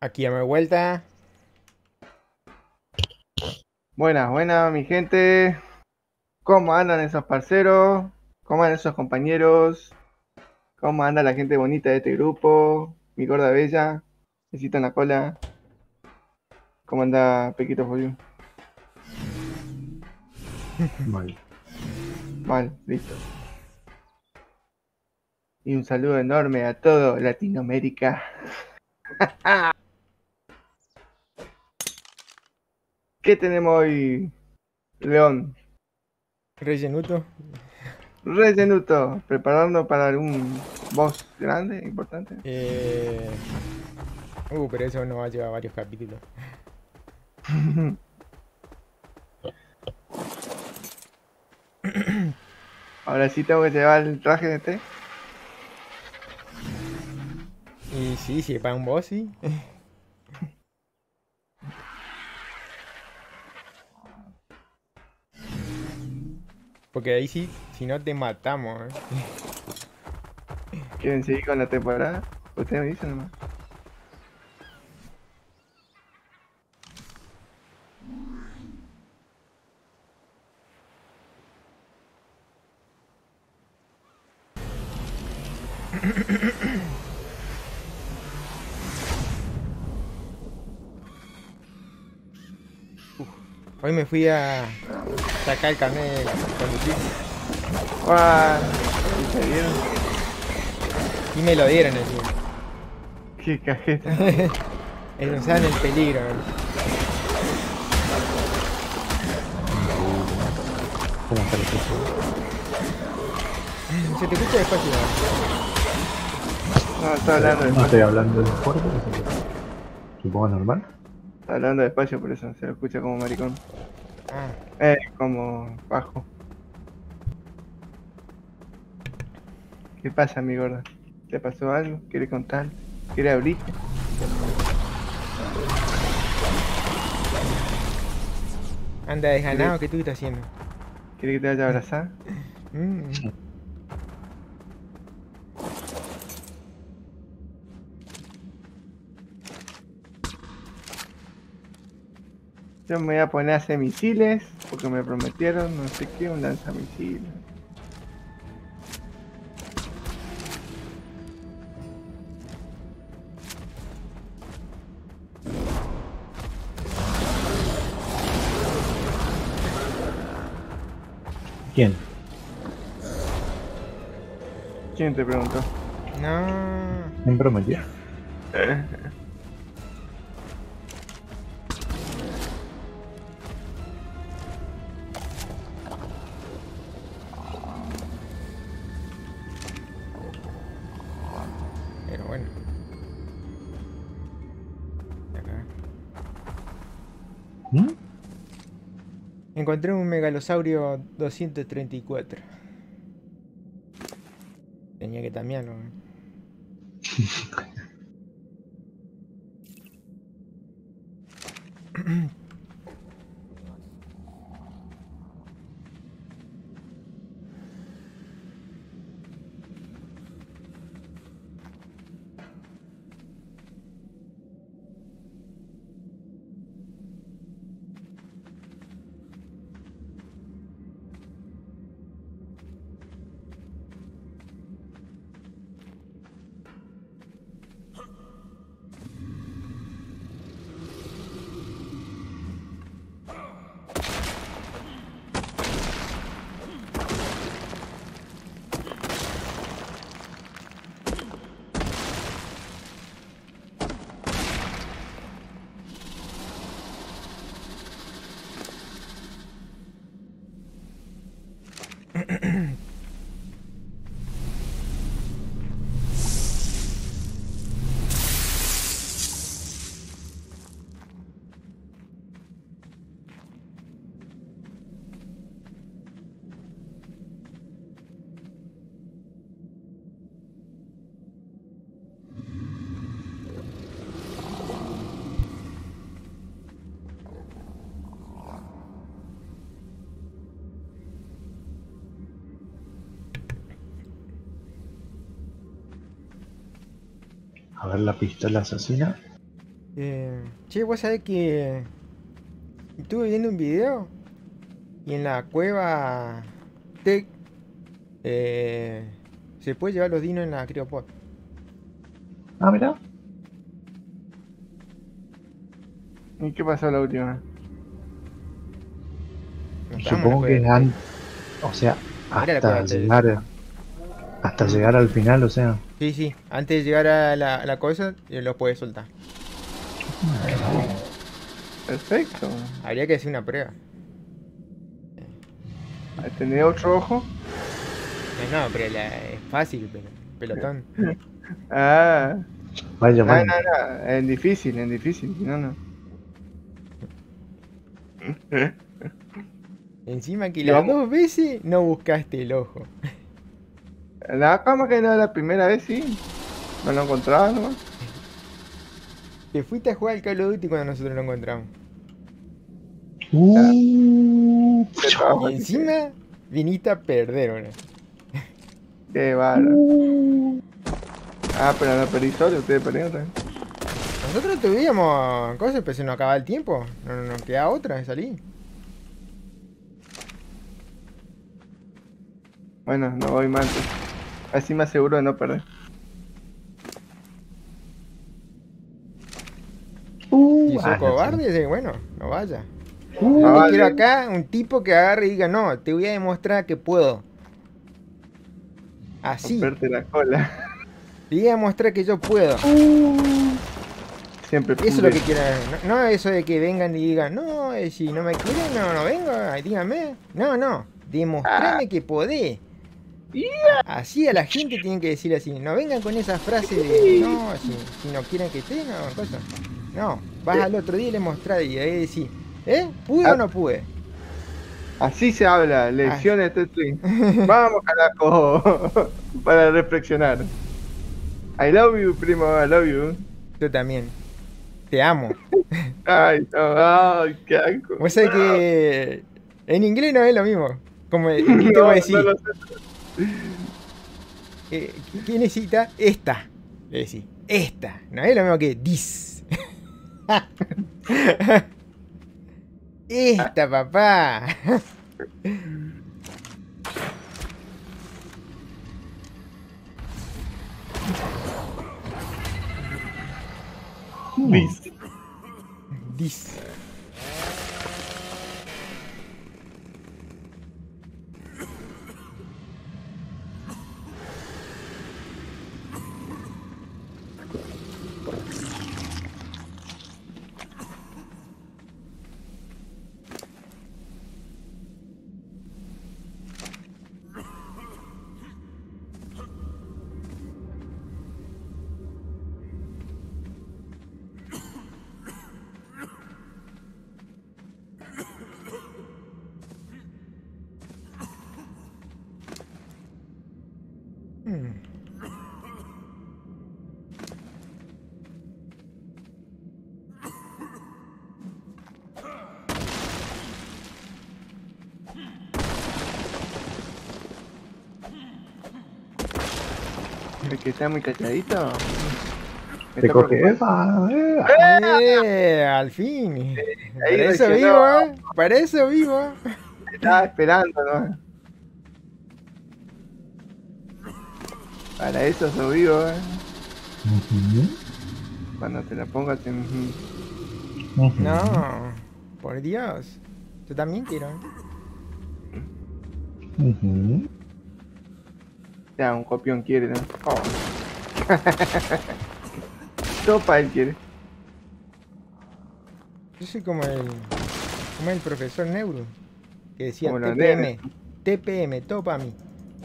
Aquí ya me doy vuelta. Buenas, buenas, mi gente. ¿Cómo andan esos parceros? ¿Cómo andan esos compañeros? ¿Cómo anda la gente bonita de este grupo? Mi gorda bella, besito en la cola. ¿Cómo anda Pequito Folio? Mal. Mal, listo. Y un saludo enorme a todo Latinoamérica. ¿Qué tenemos hoy, León? Rellenuto. Rellenuto, preparando para algún boss grande, importante. Eh... pero eso nos va a llevar varios capítulos. Ahora sí tengo que llevar el traje de té. Y sí, si es para un boss, sí. Porque ahí sí, si no te matamos. ¿Quieren seguir con la temporada? Ustedes me dicen nomás. Hoy me fui a sacar el carnet de conducir ¡Guau! ¿Y se vieron? y me lo dieron encima. ¡Qué cajeta! Eso, saben el peligro. ¿Cómo está el precio? Se te escucha despacio. No, está hablando No estoy despacio. hablando del fuerte, supongo normal. Está hablando despacio, por eso se lo escucha como maricón. Ah, Como bajo. ¿Qué pasa, mi gorda? ¿Te pasó algo? ¿Quieres contar? ¿Quieres abrirte? anda ¿Quieres, desganado, ¿qué tú estás haciendo? ¿Quieres que te vaya a abrazar? Mm. Yo me voy a poner a hacer misiles, porque me prometieron, no sé qué, un lanzamisiles. ¿Quién? ¿Quién te preguntó? No. ¿Me prometió? Pero bueno. Acá. ¿Mm? Encontré un megalosaurio 234. Tenía que tamearlo. A ver la pistola asesina. Che, vos sabés que estuve viendo un video y en la cueva Tech se puede llevar los dinos en la criopod. Ah, mira. ¿Y qué pasó la última? No estábamos en la Supongo cueva que es del Tech. o sea, Era la cueva hasta del llegar, hasta llegar al final, o sea. Sí, sí. Antes de llegar a la cosa, los puedes soltar. Perfecto. Habría que hacer una prueba. ¿Tenés otro ojo? No, pero es fácil, pero pelotón. Ah. Vaya, No, vaya. no, no. Es difícil. No, no. Encima que Y las vamos. dos veces no buscaste el ojo. La cama que no, la primera vez sí. No lo encontraba nomás. Te fuiste a jugar al Call of Duty cuando nosotros lo encontramos. Qué trabajo Y así que. encima viniste a perder, ¿no? Qué bárbaro. Ah, pero no perdí solo, ustedes perdieron también. Nosotros tuvimos cosas, pero se nos acaba el tiempo. No nos queda otra de salir. Bueno, no voy mal. Pues. Así me aseguro de no perder. Si sos No sé. cobarde, bueno, no vaya. Ah, Yo te vale. quiero acá un tipo que agarre y diga, no, te voy a demostrar que puedo. Así. Romperte la cola. Te voy a demostrar que yo puedo. Siempre Eso es lo que pude. quiero. No, no eso de que vengan y digan, no, si no me quieren, no venga, díganme. No, demostrame que podés. Así a la gente tienen que decir así. No vengan con esa frase de, no, si no quieren que esté, no, cosa. No, vas al otro día y le mostrás y ahí decís, ¿pude o no pude? Así se habla, lecciones de Tetris. Vamos, carajo. Para reflexionar. I love you, primo, I love you. Yo también. Te amo. Ay, no, ay, qué asco. Vos sabés que en inglés no es lo mismo. Como en inglés te No, voy a no decir, lo sé. ¿quién necesita? Esta. Le decís, esta. No es lo mismo que this. Esta, papá. Bis. This. Hmm. El que está muy calladito. Me Te está coge. preocupando. Al fin. Ahí Para eso reaccionó. vivo, ¿eh? Para eso vivo. Estaba esperando, ¿no? Para eso soy vivo, Ujú, Cuando te la pongas en. ujú. No, por Dios. Yo también quiero. Ujú. Ya, un copión quiere, ¿no? Oh. Topa él quiere. Yo soy como el profesor Neuro, que decía Como los TPM. TPM, todo para mí.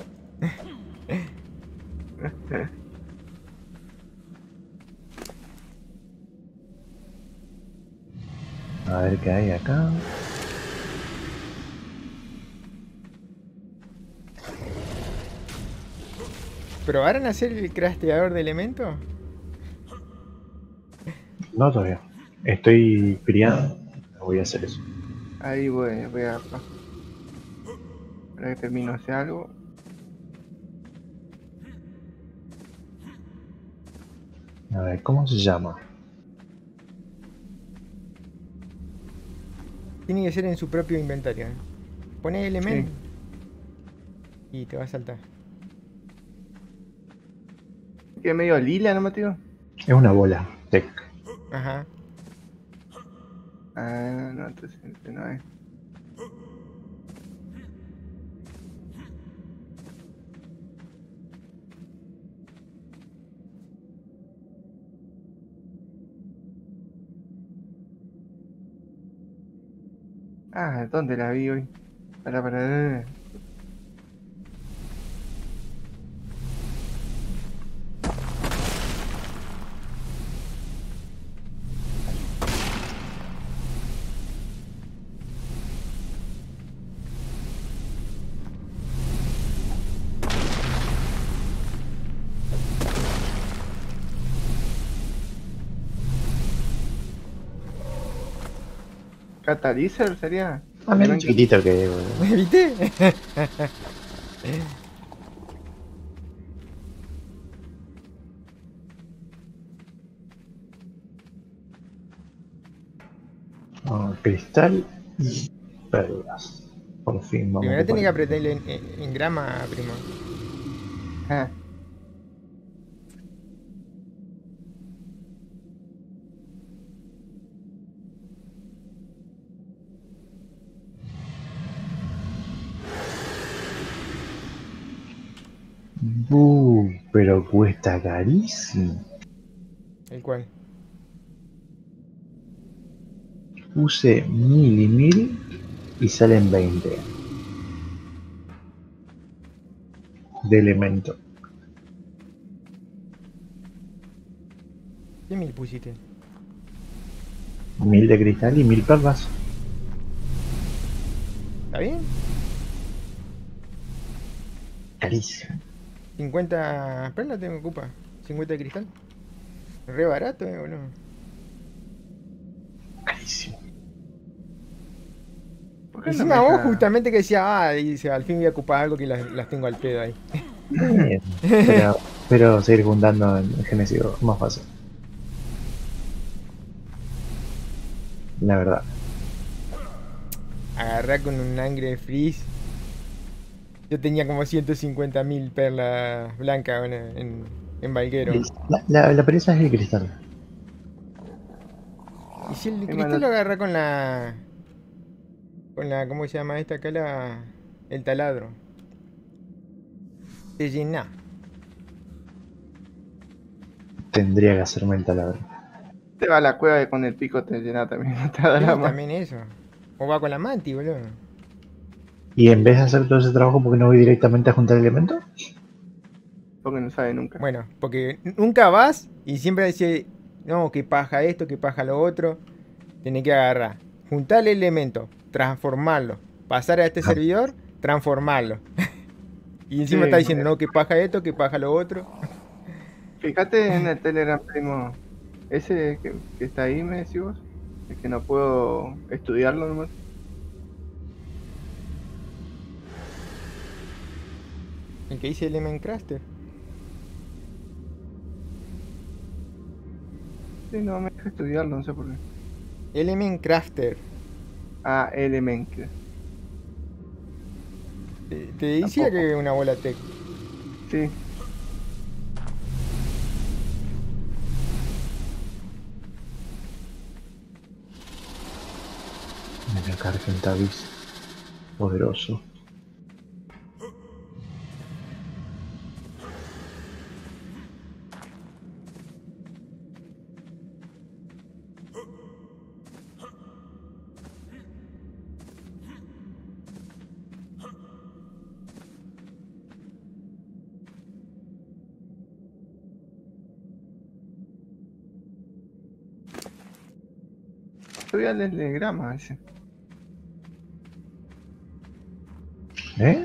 A ver qué hay acá. ¿Probaron a hacer el crafteador de elementos? No todavía. Estoy criando. Voy a hacer eso. Ahí voy a. Para que termino hacer algo. A ver, ¿cómo se llama? Tiene que ser en su propio inventario. Poné element Sí. y te va a saltar. Que medio lila, ¿no, Mateo? Es una bola. Tech. Ajá. Ah, no, entonces este no es. Ah, ¿dónde la vi hoy? Para. ¿Catalizer sería? Ah, mira, Element- chiquitito que es, boludo. ¿Viste? Ah, cristal y perlas. Por fin vamos a Primero tenés ocupar que el apretar mundo. en grama, primo. Ah, Pero cuesta carísimo. El cual. Puse 1000 y 1000 y salen 20 de elemento. ¿Qué mil pusiste? 1000 de cristal y 1000 perlas. ¿Está bien? Carísimo. 50 perlas te ocupa. 50 de cristal. Re barato, boludo. Carísimo. ¿por qué no me Encima vos deja? justamente que decías, dice, al fin voy a ocupar algo que las tengo al pedo ahí. Bien. Pero seguir juntando en Genesis es más fácil. La verdad. Agarrá con un Angry Freeze. Yo tenía como 150.000 perlas blancas bueno, en Valguero. La pereza es el cristal. Y si el Me cristal manda- lo agarrá con la... ¿Cómo se llama esta acá? El taladro. Te llena. Tendría que hacerme el taladro. Te va a la cueva y con el pico te llena también. No te da la Sí, mano. también eso. O va con la manti, boludo. Y en vez de hacer todo ese trabajo, ¿por qué no voy directamente a juntar elementos? Porque no sabe nunca. Bueno, porque nunca vas y siempre decís, no, que paja esto, que paja lo otro. Tenés que agarrar, juntar el elemento, transformarlo, pasar a este Ajá. servidor, transformarlo. Y encima Sí, está diciendo, no, que paja esto, que paja lo otro. fíjate en el Telegram, primo. Ese que está ahí, me decís vos. Es que no puedo estudiarlo nomás. El que dice Element Crafter. Sí, no me deja estudiarlo, no sé por qué. Element Crafter. Ah, Element. Te decía Tampoco. que una bola tech. Sí. Mira acá Argentavis. Poderoso. Estudia el telegrama ese. ¿Eh?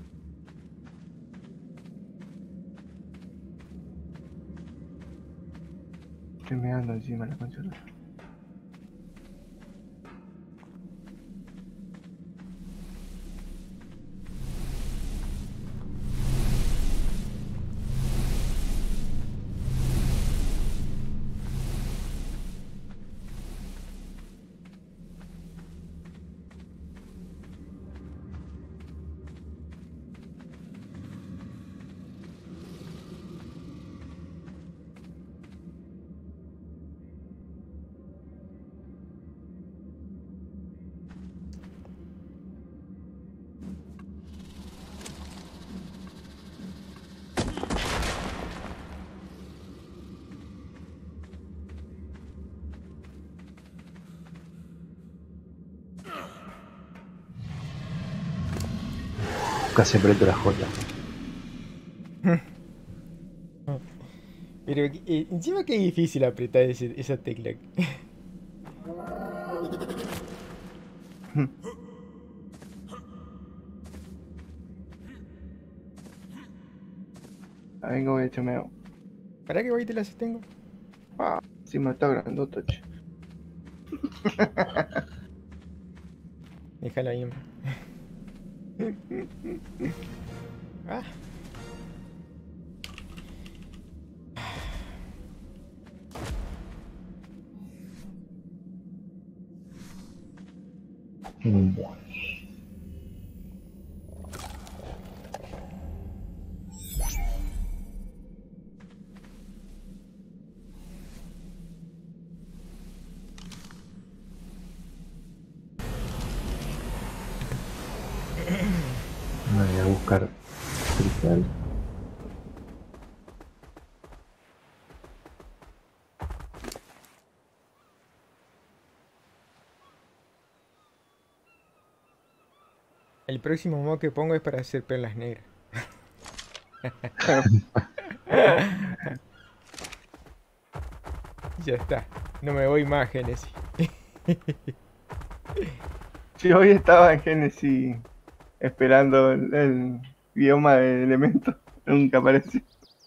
Estoy mirando encima la consola. Casi aprieto la J. Pero encima que es difícil apretar esa tecla. Ah, venga, voy a echarme. ¿Para qué guay te las tengo? Ah, sí me está grandote, che. Déjalo ahí, hombre. Ah. Bueno. Me voy a buscar cristal. El próximo modo que pongo es para hacer perlas negras. Ya está. No me voy más, Genesis. Sí, hoy estaba en Genesis esperando el bioma de elementos. Nunca apareció.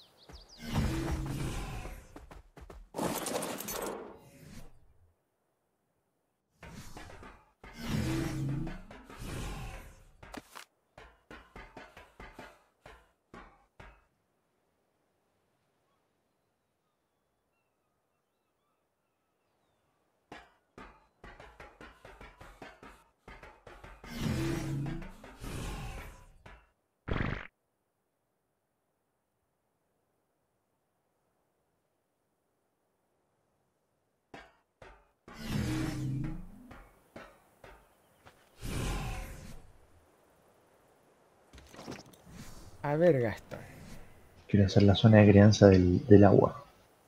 A ver, Gastón. Quiero hacer la zona de crianza del agua.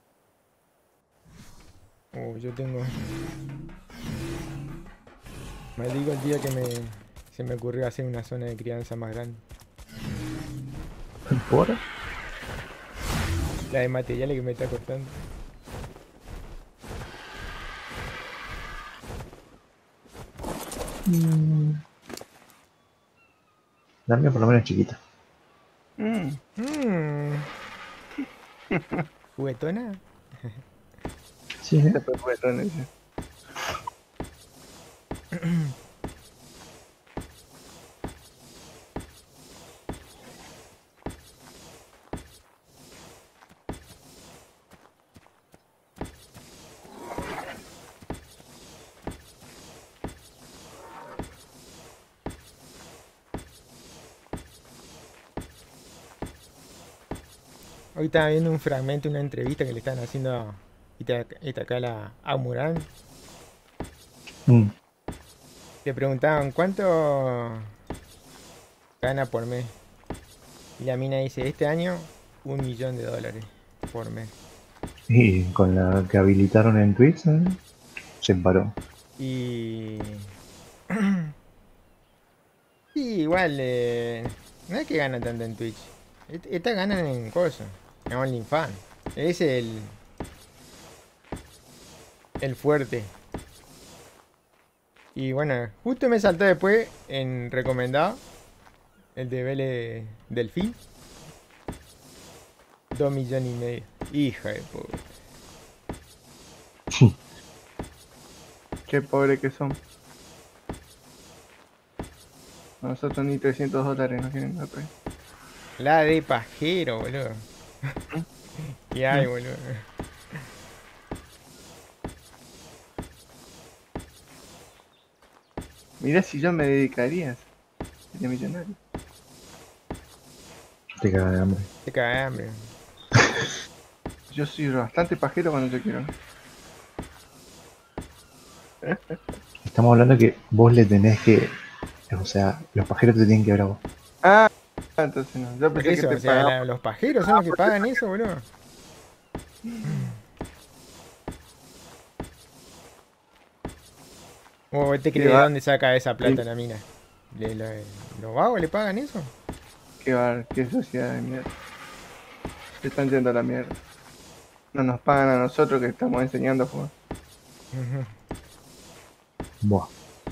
Yo tengo... Maldigo el día que se me ocurrió hacer una zona de crianza más grande. ¿Por? La de materiales que me está costando. Dame por lo menos chiquita. ¿Juguetona? Sí, ¿eh? Después fue todo en ese. Hoy estaba viendo un fragmento, una entrevista que le están haciendo a Itakala a Muran. Le preguntaban cuánto gana por mes. Y la mina dice, este año $1.000.000 por mes. Y con la que habilitaron en Twitch, ¿eh? Se paró. Y... sí, igual, no es que gana tanto en Twitch. Estas ganan en cosas, en OnlyFans. Es el fuerte. Y bueno, justo me saltó después en recomendado el de Vélez Delfín. 2,5 millones. Hija de puta. Qué pobre que son. Nosotros ni $300 nos quieren dar, pues. La de pajero, boludo. ¿Qué hay, boludo? Mirá si yo me dedicaría. Sería millonario. Te caga de hambre. Te caga de hambre. Yo soy bastante pajero cuando yo quiero. Estamos hablando que vos le tenés que... O sea, los pajeros te tienen que ver a vos. Ah, entonces no. Yo Por pensé eso, que o te sea, pagaba. los pajeros son los que pagan eso, boludo. ¿Vos te crees de va. dónde saca esa plata la mina? ¿Los vagos le pagan eso? Qué sociedad de mierda. Se están yendo a la mierda. No nos pagan a nosotros que estamos enseñando a jugar. Ujú. Buah.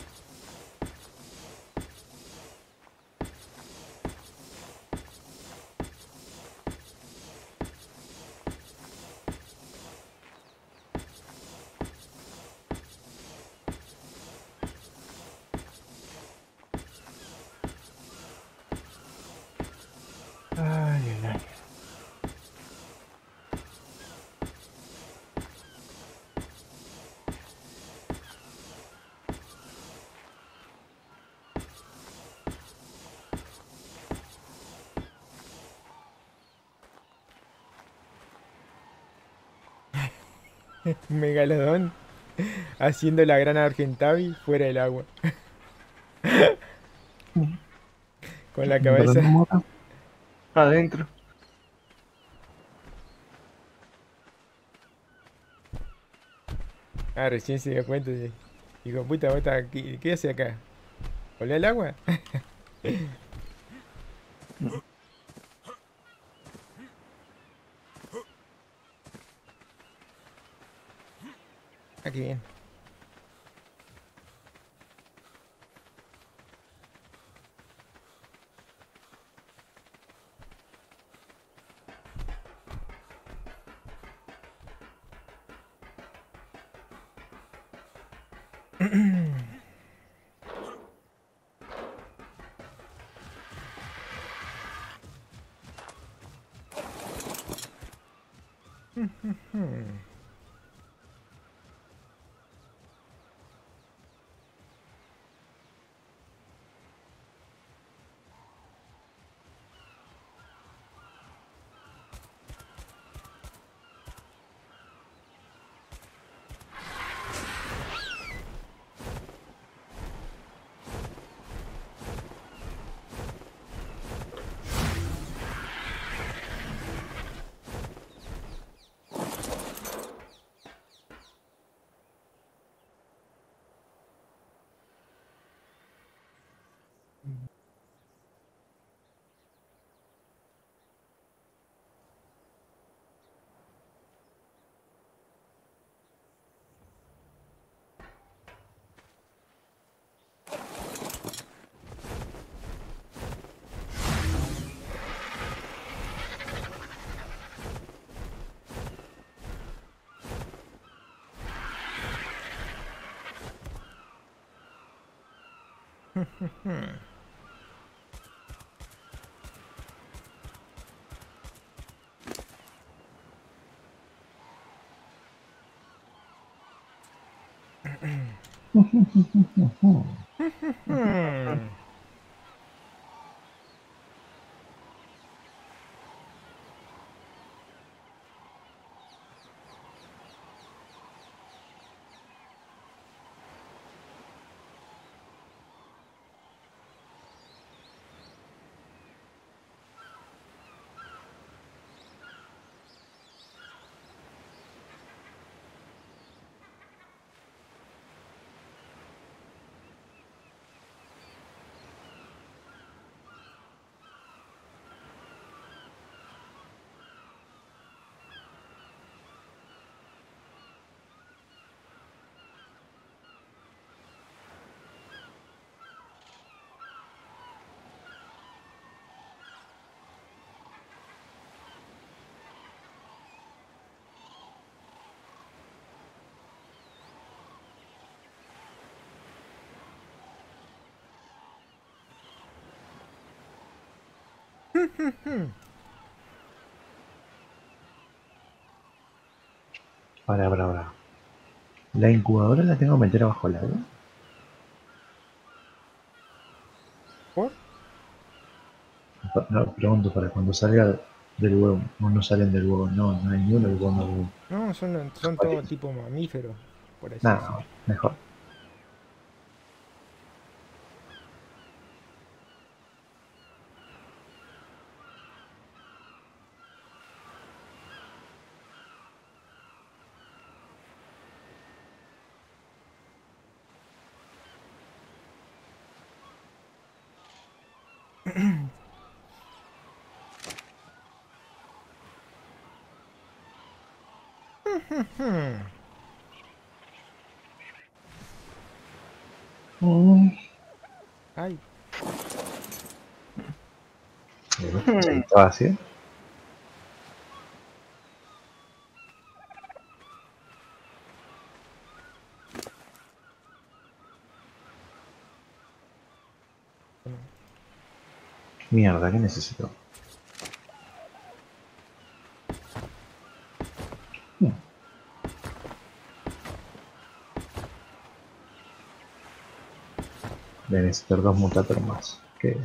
Ay, ay, ay. Un megalodón haciendo la gran Argentavi fuera del agua. Con la cabeza. Remora. Adentro. Ah, recién se dio cuenta. Dijo, puta, vos estás ¿qué hace acá? ¿Olé al agua? Ah, qué bien. Hmm. Para. ¿La incubadora la tengo que meter abajo el agua? ¿Por? No, pregunto para cuando salga del huevo. No salen del huevo, no hay ninguno del huevo. No, son todo tipo mamíferos, por así Nada, decirlo. mejor. Ay, Ahí está vacío. Mierda, ¿qué necesito? Voy a necesitar 2 mutator más. ¿Qué?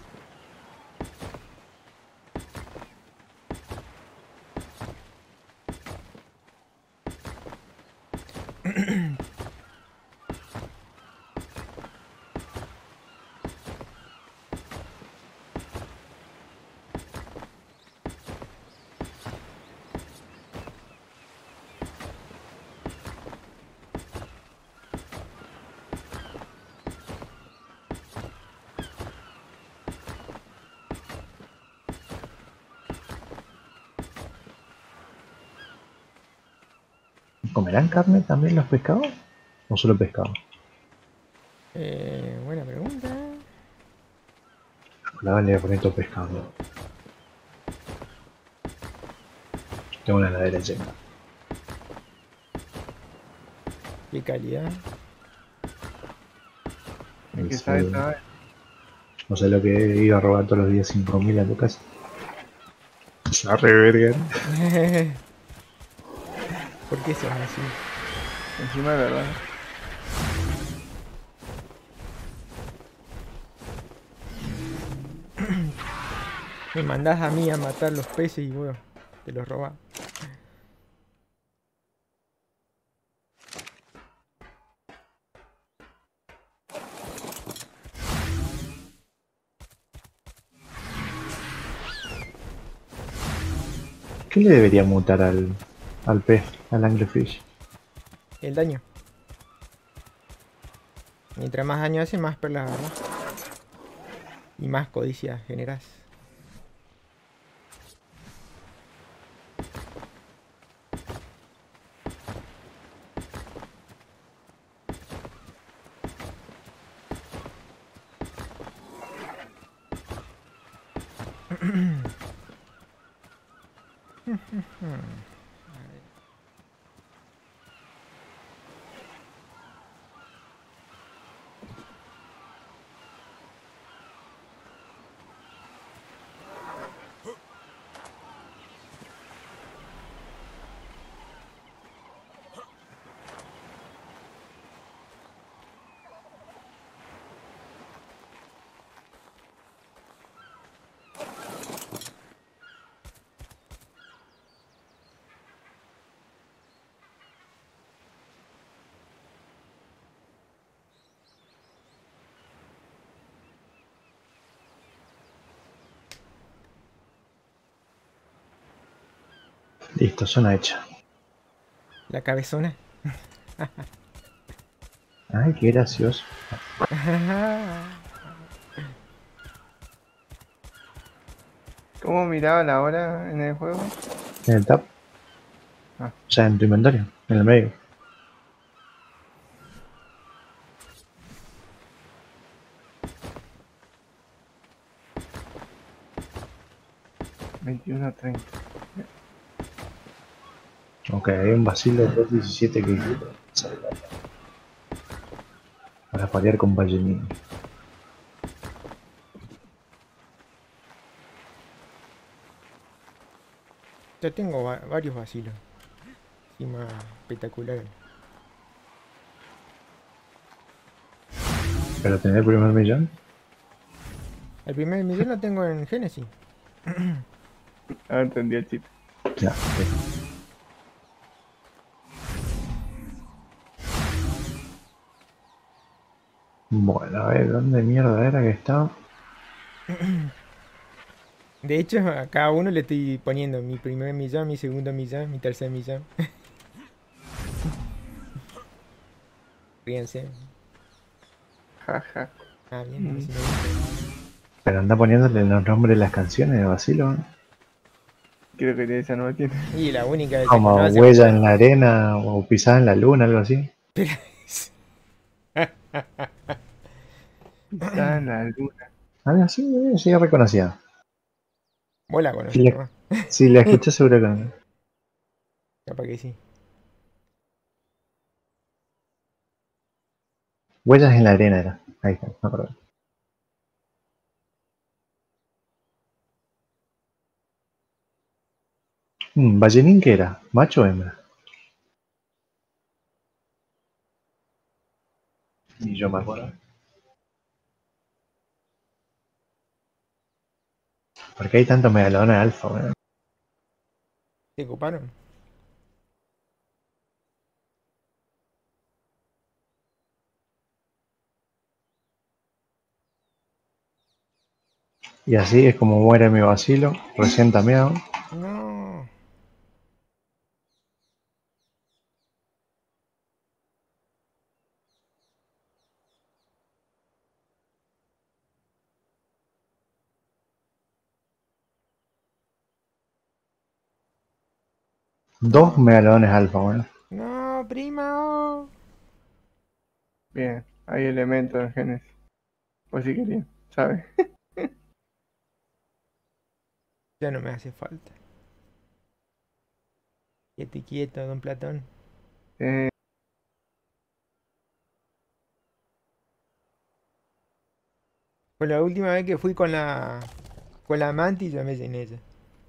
¿Comerán carne también los pescados? ¿O solo pescado? buena pregunta. La vale a poner todo pescado. Tengo una heladera llena. Qué calidad. ¿Qué sabes? No sé lo que iba a robar todos los días 5.000 a tu casa. La reverga. ¿Por qué sos así? Encima de verdad. Me mandás a mí a matar los peces y bueno, te los robás. ¿Qué le debería mutar al pez, al anglerfish? El daño. Mientras más daño hace, más perlas agarrás. Y más codicia generás. Listo, zona hecha. La cabezona. Ay, qué gracioso. ¿Cómo miraba la hora en el juego? En el tab. Ah. O sea, en tu inventario, en el medio. $21:30. Ok, hay un vacilo 217 que para pelear con Vallenini. Yo tengo varios vacilos. Encima espectaculares. Pero tener el primer millón. El primer millón lo tengo en Genesis. Ahora entendí el chiste. Ya, sí. Bueno, a ver, ¿dónde mierda era que estaba? De hecho, a cada uno le estoy poniendo mi primer millón, mi segundo millón, mi tercer millón. Ríense. Jaja. Ah, bien, así me gusta. Pero anda poniéndole los nombres de las canciones de vacilo, ¿no? Creo que esa no la tiene. Y la única que se Como conoce. huella en la arena o pisada en la luna, algo así. Pisada en la luna. Algo así, sí, reconocida. Vos la Si conocés la, nomás. si la escuché seguro que... Capaz que sí. Huellas en la arena era. Ahí está, me acuerdo. Ballenín, ¿qué era? ¿Macho o hembra? Ni yo me acuerdo. ¿Por qué hay tantos megalodones alfa, weón? ¿Se ocuparon? Y así es como muere mi vacilo, recién tameado. No. Dos No. megalodones alfa, weón. No, prima. Bien, hay elementos en Génesis. Pues si quería, ¿sabes? Ya no me hace falta. Quieto, quieto, don Platón. Eh, Pues la última vez que fui con la Manti ya me llené ella.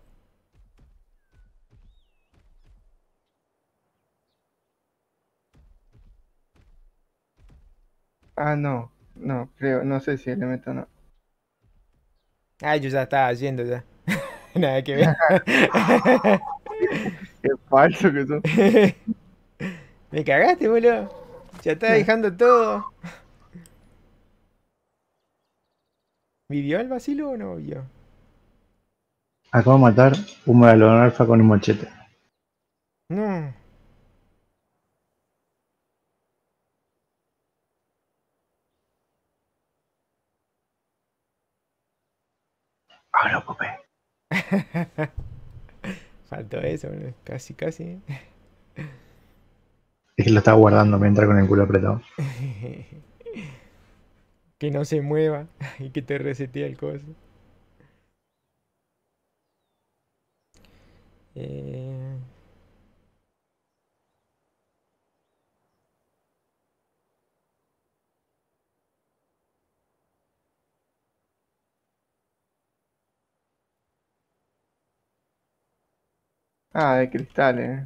no. No, creo, no sé si elemento o no. Ah, yo ya estaba haciendo ya. Nada que ver. Qué falso que son. Me cagaste, boludo. Ya estaba dejando todo. ¿Vivió el vacilo o no vivió? Acabo de matar un megalodón alfa con un machete. No. Ah, lo ocupé. Faltó eso, boludo. Casi, casi. Es que lo estaba guardando mientras con el culo apretado. Que no se mueva y que te resetea el coso. Eh, De cristales.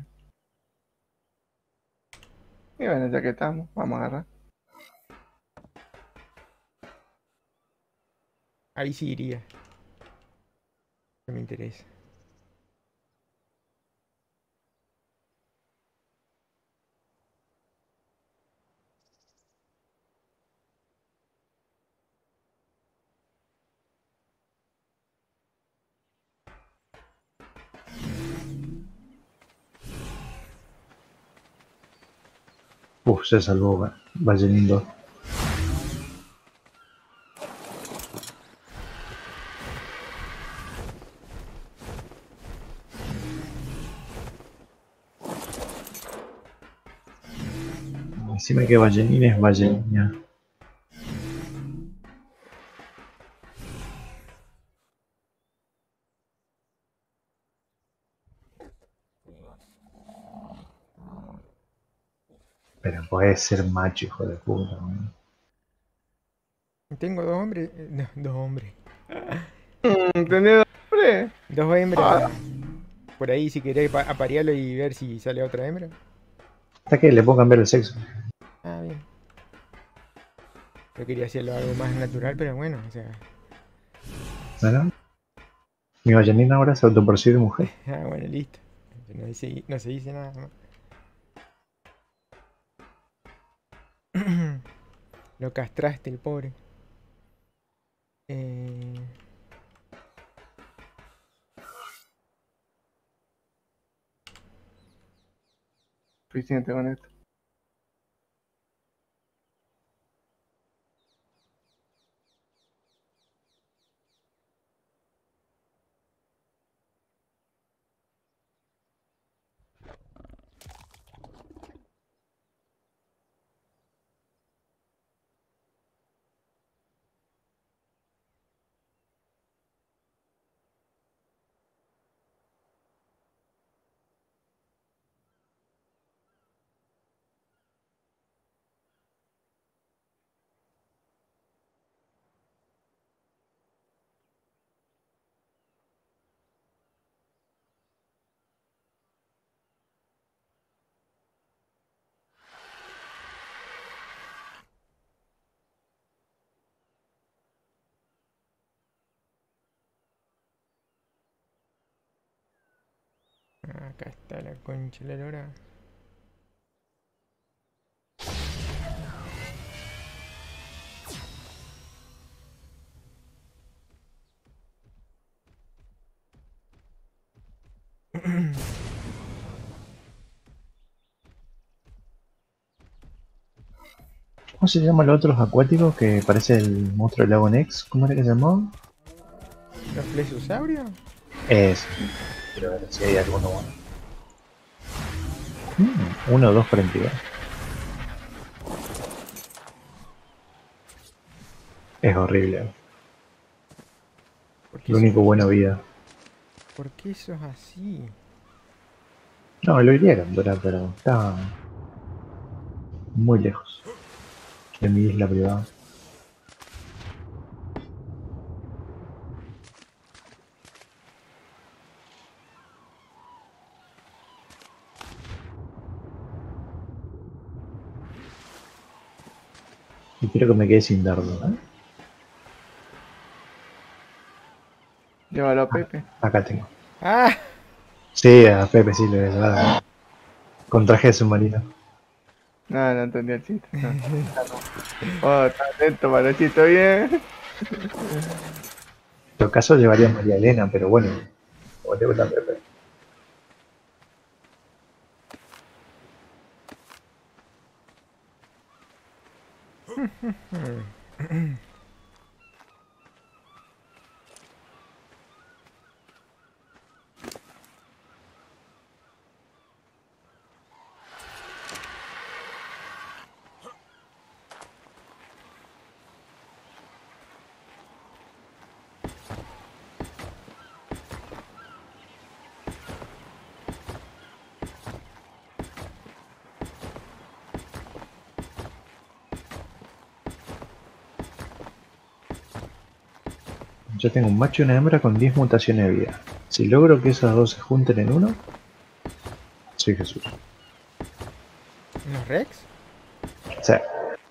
Y bueno, ya que estamos, vamos a agarrar. ahí sí iría. No me interesa. Se salvó Ballenín 2. Encima que Ballenín es Ballenín. Pero puede ser macho, hijo de puta, weón. Tengo dos hombres. No, dos hombres. ¿Entendés? Hombre. Dos Ah, hembras. Por ahí si querés aparearlo y ver si sale otra hembra. Hasta que le puedo cambiar el sexo. Ah, bien. Yo quería hacerlo algo más natural, pero bueno, o sea. ¿Verdad? Mi Ballenín ahora se autopercibe mujer. Ah, bueno, listo. No se dice nada más. Lo castraste, el pobre. Eh, suficiente con esto. Acá está la concha de la lora. ¿Cómo se llaman los otros acuáticos que parece el monstruo del lago Nex? ¿Cómo era que se llamaba? ¿Los plesiosaurios? Es. Quiero ver si hay alguno bueno. Uno o dos por entidad. Es horrible. ¿Por qué Lo sos, único bueno vida. ¿por qué sos así? No, lo iría a capturar, pero está muy lejos de mi isla privada. Y quiero que me quede sin dardo, ¿eh? Llévalo a Pepe. Acá tengo. ¡Ah! Sí, a Pepe sí le voy a llevar. Con traje de submarino. No, no entendí el chiste. No. Oh, está atento para el chiste bien. En todo caso llevaría a María Elena, pero bueno. Como te gusta Pepe. Yo tengo un macho y una hembra con 10 mutaciones de vida. Si logro que esas dos se junten en uno, soy Jesús. ¿Los Rex? O sea,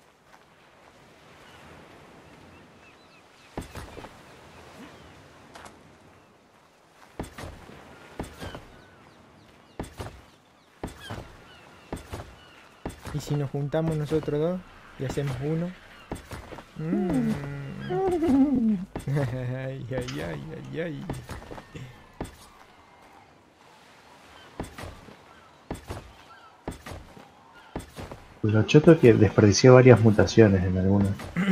¿Y si nos juntamos nosotros dos y hacemos uno? Ay, ay, ay, ay, ay. lo choto es que desperdicié varias mutaciones en algunas.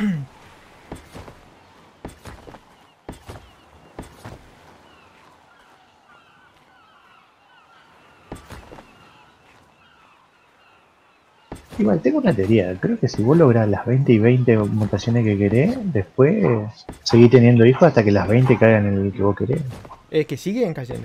Igual, tengo una teoría. Creo que si vos lográs las 20 y 20 mutaciones que querés, después seguís teniendo hijos hasta que las 20 caigan en el que vos querés. Es que siguen cayendo.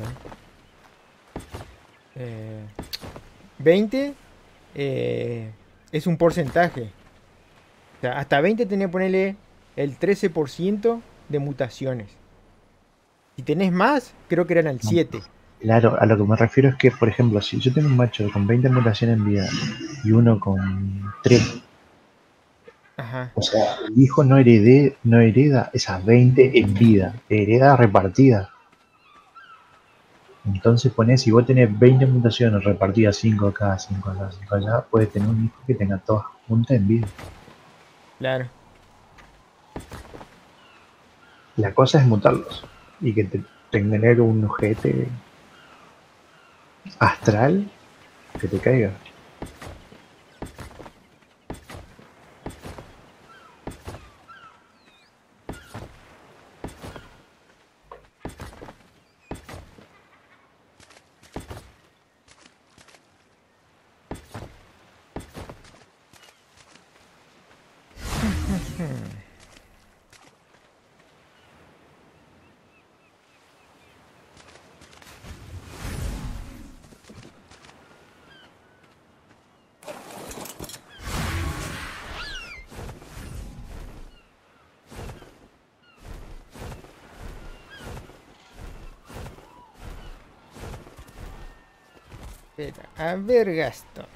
20 es un porcentaje. O sea, hasta 20 tenés que ponerle el 13% de mutaciones. Si tenés más, creo que eran al 7. Claro, a lo que me refiero es que, por ejemplo, si yo tengo un macho con 20 mutaciones en vida y uno con 3, Ajá. o sea, el hijo no hereda esas 20 en vida, hereda repartida. Entonces ponés, si vos tenés 20 mutaciones repartidas 5 acá, 5 acá, 5 allá, puedes tener un hijo que tenga todas juntas en vida. Claro. La cosa es mutarlos y que tener un ojete astral que te caiga. Espera, a ver, Gastón.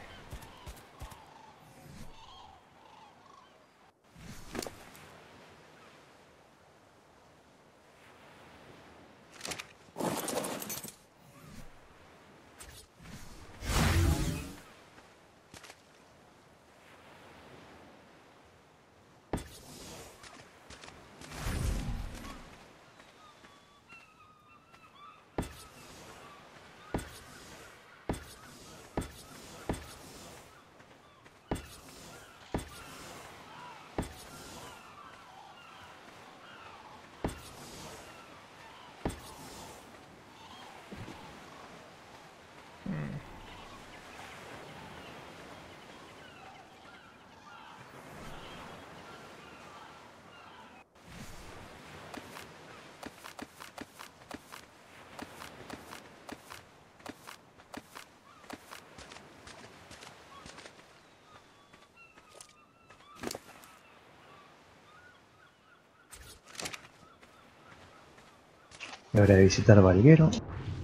Es hora de visitar Valguero.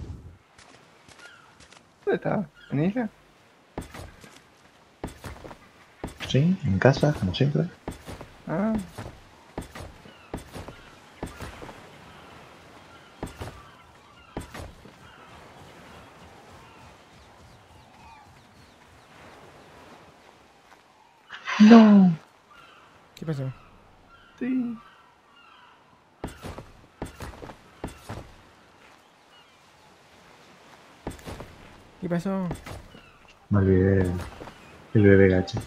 ¿Dónde estaba? ¿En isla? Sí, en casa, como siempre. Ah, No. ¿Qué pasó? sí. ¿Qué pasó? Me olvidé el bebé gacho.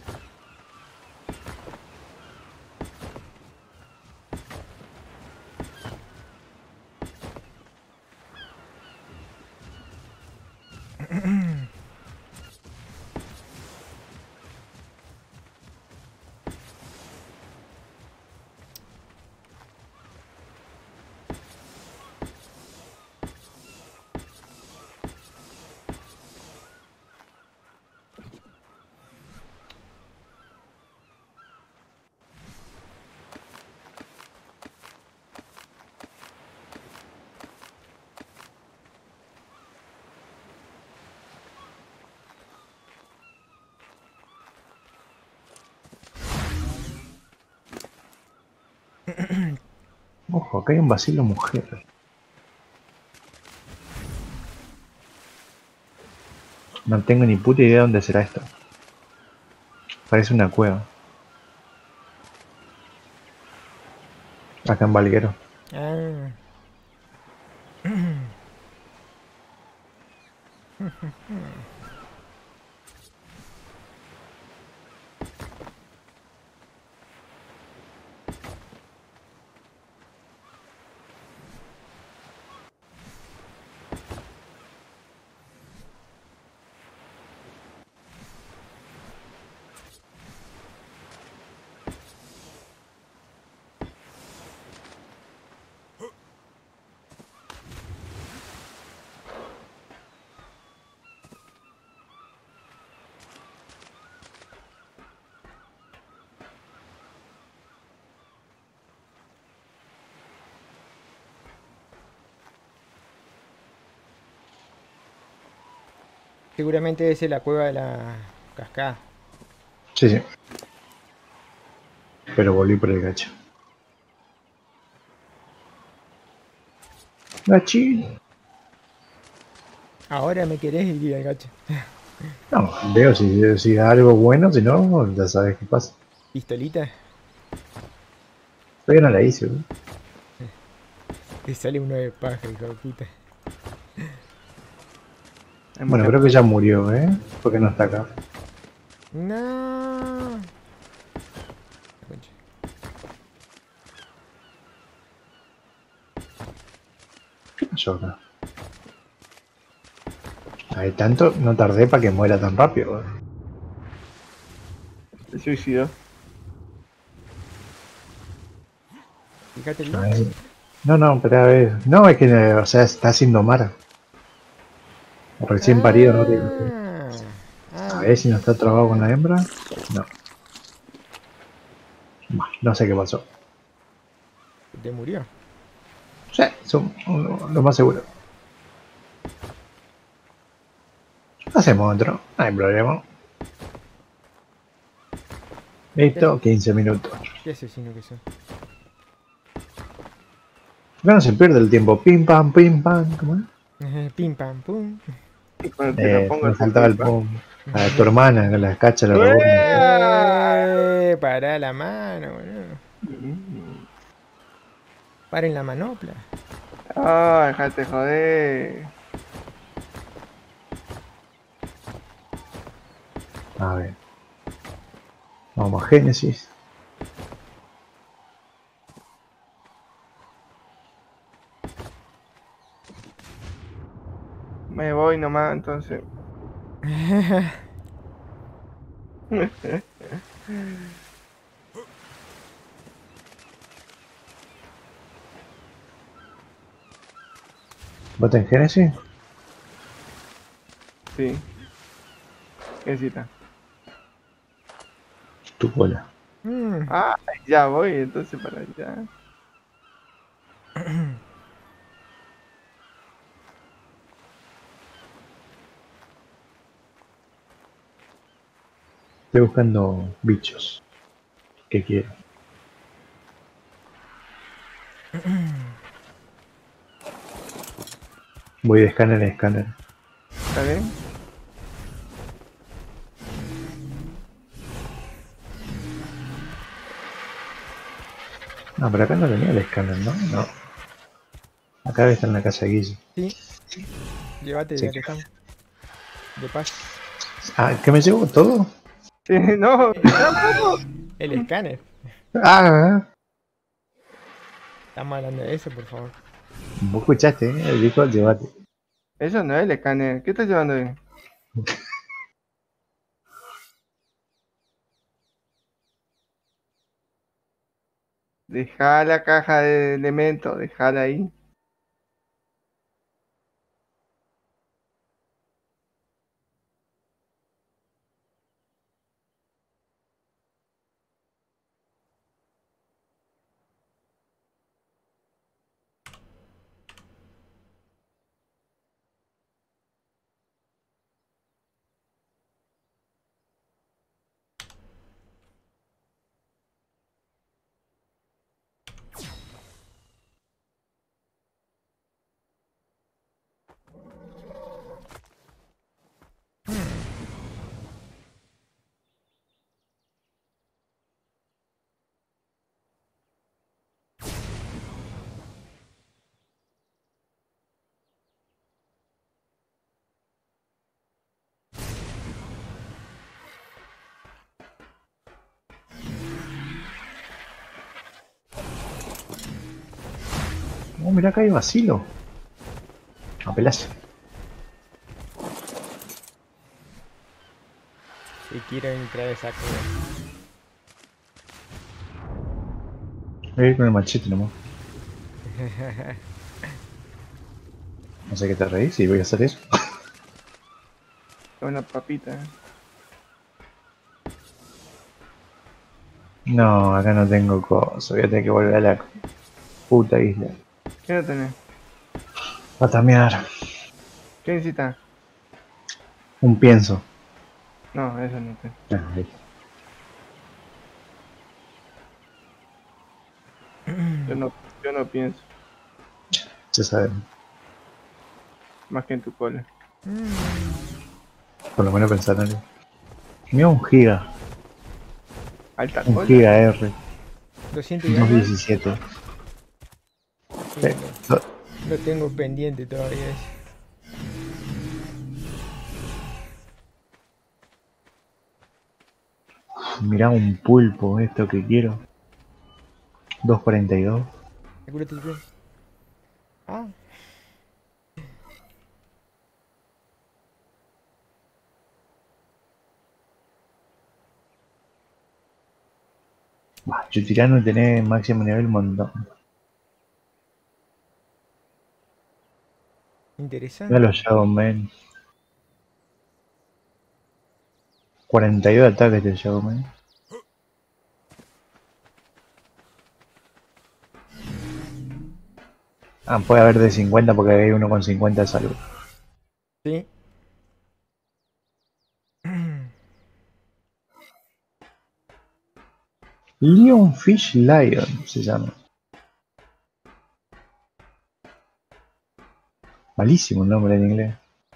Ojo, acá hay un vacilo mujer. No tengo ni puta idea de dónde será esto. Parece una cueva. Acá en Valguero. Ah. Seguramente esa es la cueva de la cascada. Sí, sí. Pero volví por el gacho. Gachín. Ahora me querés ir al gacho. No, veo si da algo bueno, si no, ya sabes qué pasa. Pistolita. Todavía no la hice, ¿eh? Te sale uno de paja, hijo de puta. Hay Bueno, mucha creo que paja. ya murió, ¿eh? Porque no está acá. No. Concha. ¿Qué pasó acá? Hay tanto, no tardé para que muera tan rápido, ¿eh? Se suicidó. Fíjate el A lock. ver. No, no, pero a ver. No, es que, o sea, está haciendo Mara. Recién parido, ¿no? Ah. A Ah, ver si no está trabado con la hembra. No. Bah, no sé qué pasó. te murió. Sí, lo más seguro. Hacemos otro, no hay problema. Listo, 15 minutos. ¿Qué asesino que son? Acá no se pierde el tiempo. Pim pam, ¿cómo es? Pim pam pum. Y cuando te la pongo Me te faltaba el pipa. pum. A tu hermana, que la cacha, la robó. Pará la mano, boludo. Mm. Paren la manopla. Ah, dejate joder. A ver, vamos a Génesis. Me voy nomás, entonces. ¿Vota en Génesis? Sí, qué cita. Tu cola. Mm. Ah, ya voy, entonces para allá. Estoy buscando bichos que quiero. Voy de escáner en escáner. ¿Está bien? No, pero acá no tenía el escáner, ¿no? No. Acá debe estar en la casa de Guille. Sí, llévate Sí. ya que estamos. De paso. Ah, ¿qué me llevo? ¿Todo? Sí, no, tampoco. El escáner. Ah, Estamos hablando de eso, por favor. vos escuchaste, ¿eh? Dijo, llévate. Eso no es el escáner. ¿Qué estás llevando ahí? Deja la caja de elementos, dejala ahí. Oh, mirá, acá hay vacilo. Apelazo. Si quiero entrar a esa cosa. Voy a ir con el machete nomás. No sé qué te reís y voy a hacer eso. Una papita. No, acá no tengo cosa. Voy a tener que volver a la puta isla. ¿Qué no tenés? A tamear. ¿Qué necesitas? Un pienso. No, eso no tengo. Ah, ahí. Yo no pienso. Se sabe. Más que en tu cola. Por lo menos pensar en algo. Mira un giga. Alta Un cola. giga R. 200 y algo. 217. Sí, Lo- lo tengo pendiente todavía eso. Mirá un pulpo, esto que quiero. 242. Apúrate el tren. Ah, Bah, yo tirano tenés máximo nivel un montón. interesante. Mira los Shadow Man. 42 de ataque este Shadow Man. Ah, puede haber de 50 porque hay uno con 50 de salud. Sí. Lionfish Lion se llama. Malísimo el nombre en inglés.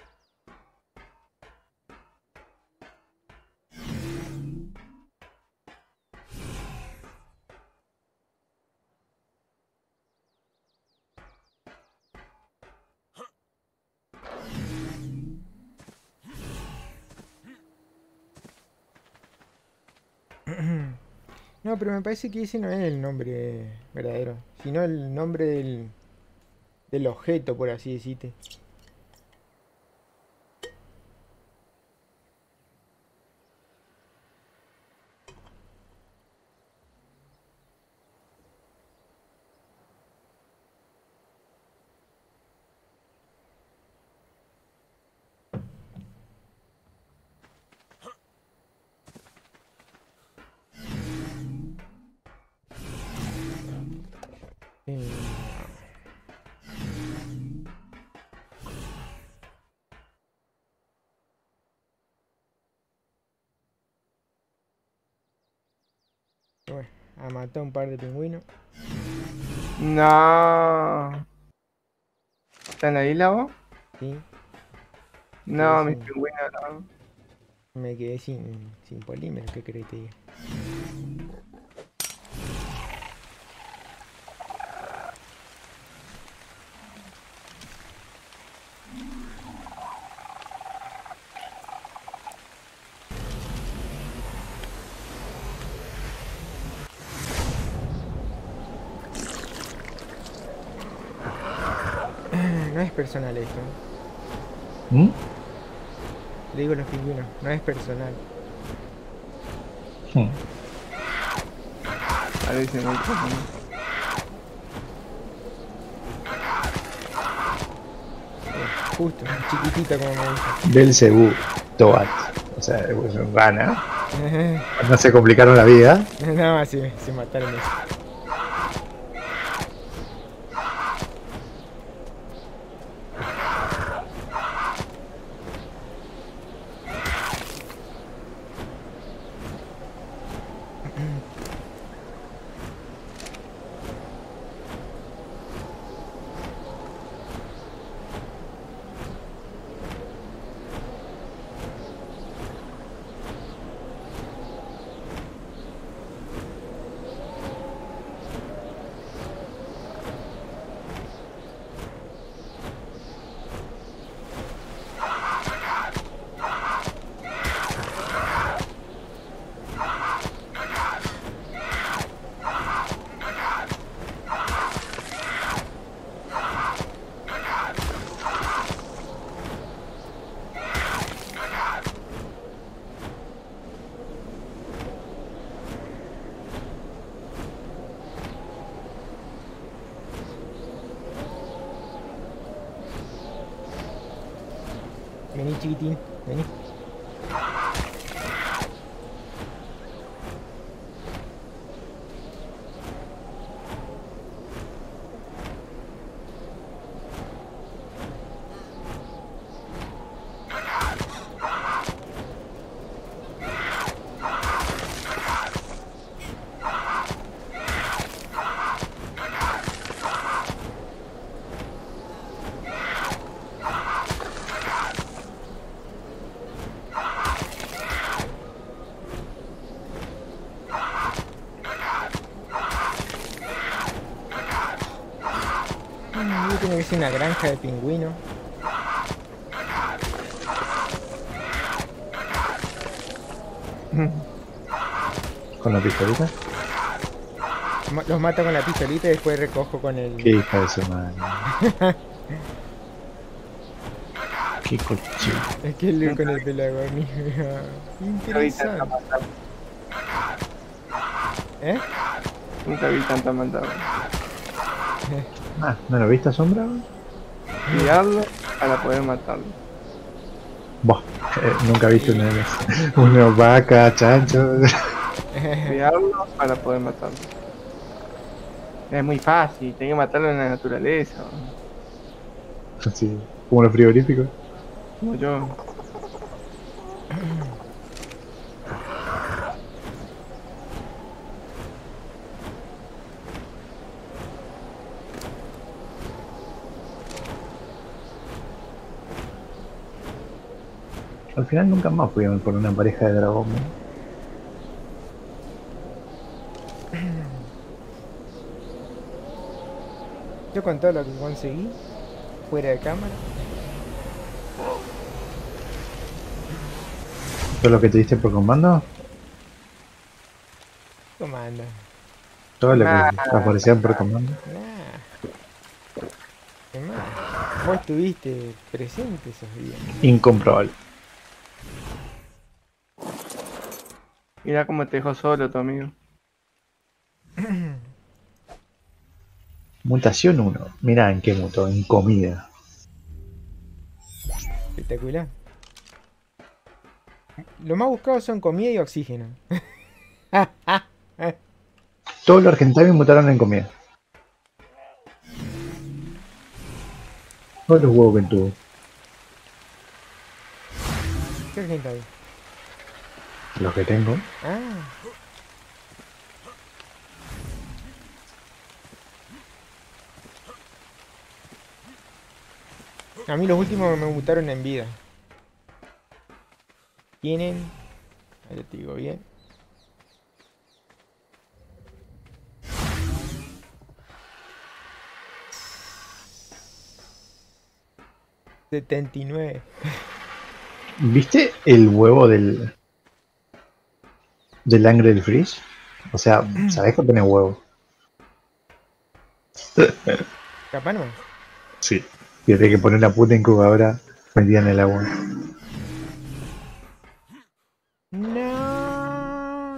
No, pero me parece que ese no es el nombre verdadero, sino el nombre del objeto, por así decirte. Eh, Bueno, a matar un par de pingüinos. No. ¿Está en la isla vos? Sí, No, mis sin, pingüinos no. me quedé sin polímero, ¿qué crees que te diga? No es personal esto. ¿Mm? Le digo a los pingüinos, no es personal. Hmm. Parece muy profundo. Justo, chiquitita como me gusta. Belzebú, Toat. O sea, gana. No se complicaron la vida. Nada más se mataron eso. Vení, chiquitín, vení. Tiene que ser una granja de pingüinos. Con la pistolita. Los mato con la pistolita y después recojo con el... Qué hija de su madre. Qué cochino. Es que el con el pelagorni. Nunca vi tanta Interesante. maldad. ¿Eh? Nunca vi tanta maldad. Ah, ¿no lo viste, Sombra? Cuidarlo para poder matarlo. Buah, nunca viste una vaca, chancho. Cuidarlo para poder matarlo. Es muy fácil, tengo que matarlo en la naturaleza. Así, como los frigoríficos. Como yo. Al final nunca más pudimos por una pareja de dragón. ¿No? Yo con todo lo que conseguí, fuera de cámara, ¿Todo lo que te diste por comando? comanda. Todo lo que aparecía por comando. Nah. ¿Qué más? Vos estuviste presente esos días. Incomprobable. Mira cómo te dejó solo tu amigo. Mutación 1. Mirá en qué mutó, en comida. Espectacular. Lo más buscado son comida y oxígeno. Todos los argentinos mutaron en comida. Todos los huevos que tuvo. ¿Qué gente hay? Los que tengo. Ah, A mí los últimos me gustaron en vida. Tienen... Ahí te digo bien. $79. ¿Viste el huevo del Angry del Freeze? O sea, ¿sabés que pone huevo? Capaz no. Sí. Y tiene que poner una puta incubadora metida en el agua. No.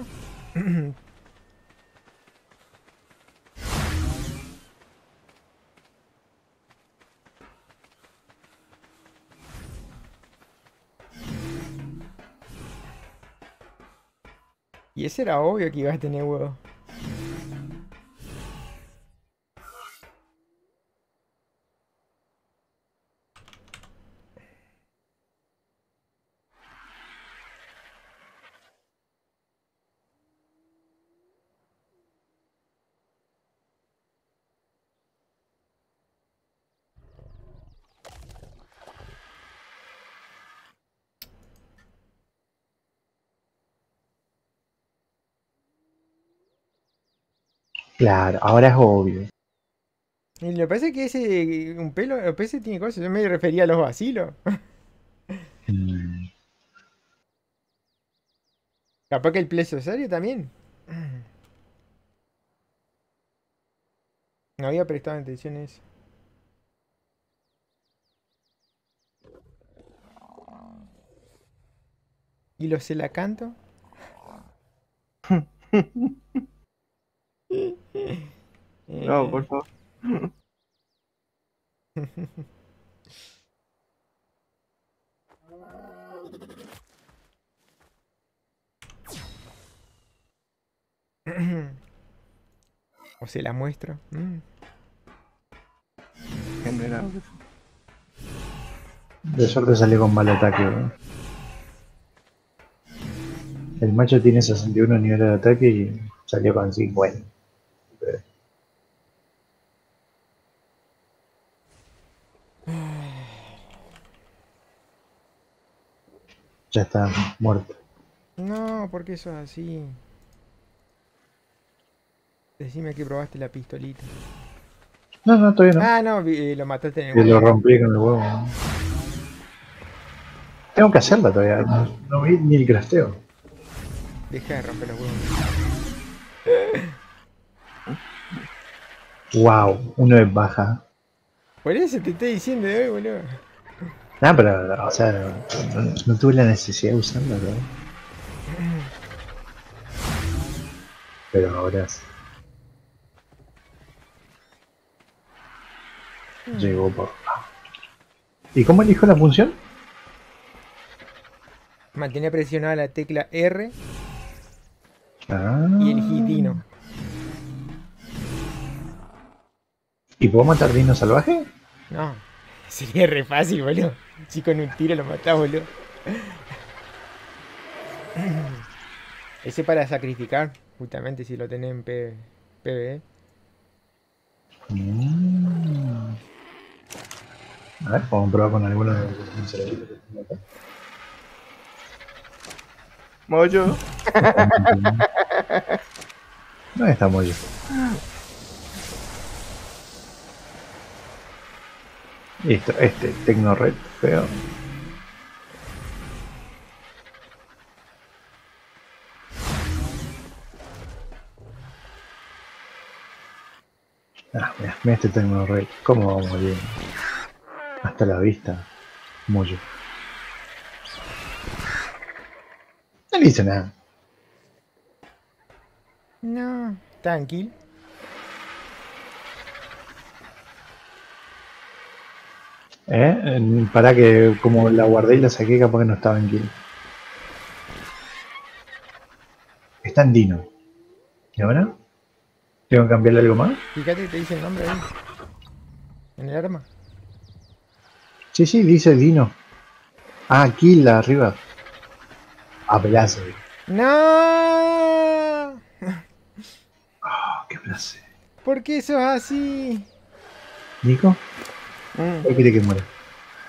Y ese era obvio que ibas a tener huevo. Claro, ahora es obvio. Y lo que pasa es que ese, un pelo, el ese tiene cosas. Yo me refería a los vacilos. Mm, Capaz que el plesiosario también. No había prestado atención a eso. ¿Y los celacanto? No, por Eh, favor. o se la muestro. Generado. de suerte salió con mal ataque, ¿no? El macho tiene 61 niveles de ataque y salió con 50. Ya está muerto. No, ¿por qué eso es así? Decime que probaste la pistolita. No, no, todavía no. Ah, no, lo mataste en el Que lo huevo. rompí con el huevo. ¿No? Tengo que hacerla todavía. No, no vi ni el crasteo. Deja de romper los huevos. Wow, uno es baja. Por eso te estoy diciendo de hoy, boludo. Nah, pero, o sea, no tuve la necesidad de usarla, ¿verdad? Pero ahora sí. Llegó por... ¿Y cómo elijo la función? Mantener presionada la tecla R Ah. y elegí Dino. ¿Y puedo matar dino salvaje? No, sería re fácil, boludo. Si con un tiro lo matás, boludo. Ese para sacrificar, justamente si lo tenés en PvE. Mm. A ver, vamos a probar con alguno de los cerebritos que tengo acá. Moyo. No está muy bien. Listo, este Tecno Red feo. Ah, mira este Tecno Red. ¿Cómo vamos bien? Hasta la vista. Mucho. No le hice nada. No, tranquilo. Para que como la guardé y la saqué, capaz que no estaba en kill. Está en Dino. ¿Y ahora? ¿Tengo que cambiarle algo más? Fíjate que te dice el nombre ahí. En el arma. Sí, sí, dice Dino. Ah, kill arriba. Ah, pedazo. ¡No! Ah, qué placer. ¿Por qué sos así? ¿Nico? ¿Cuál quiere que muera?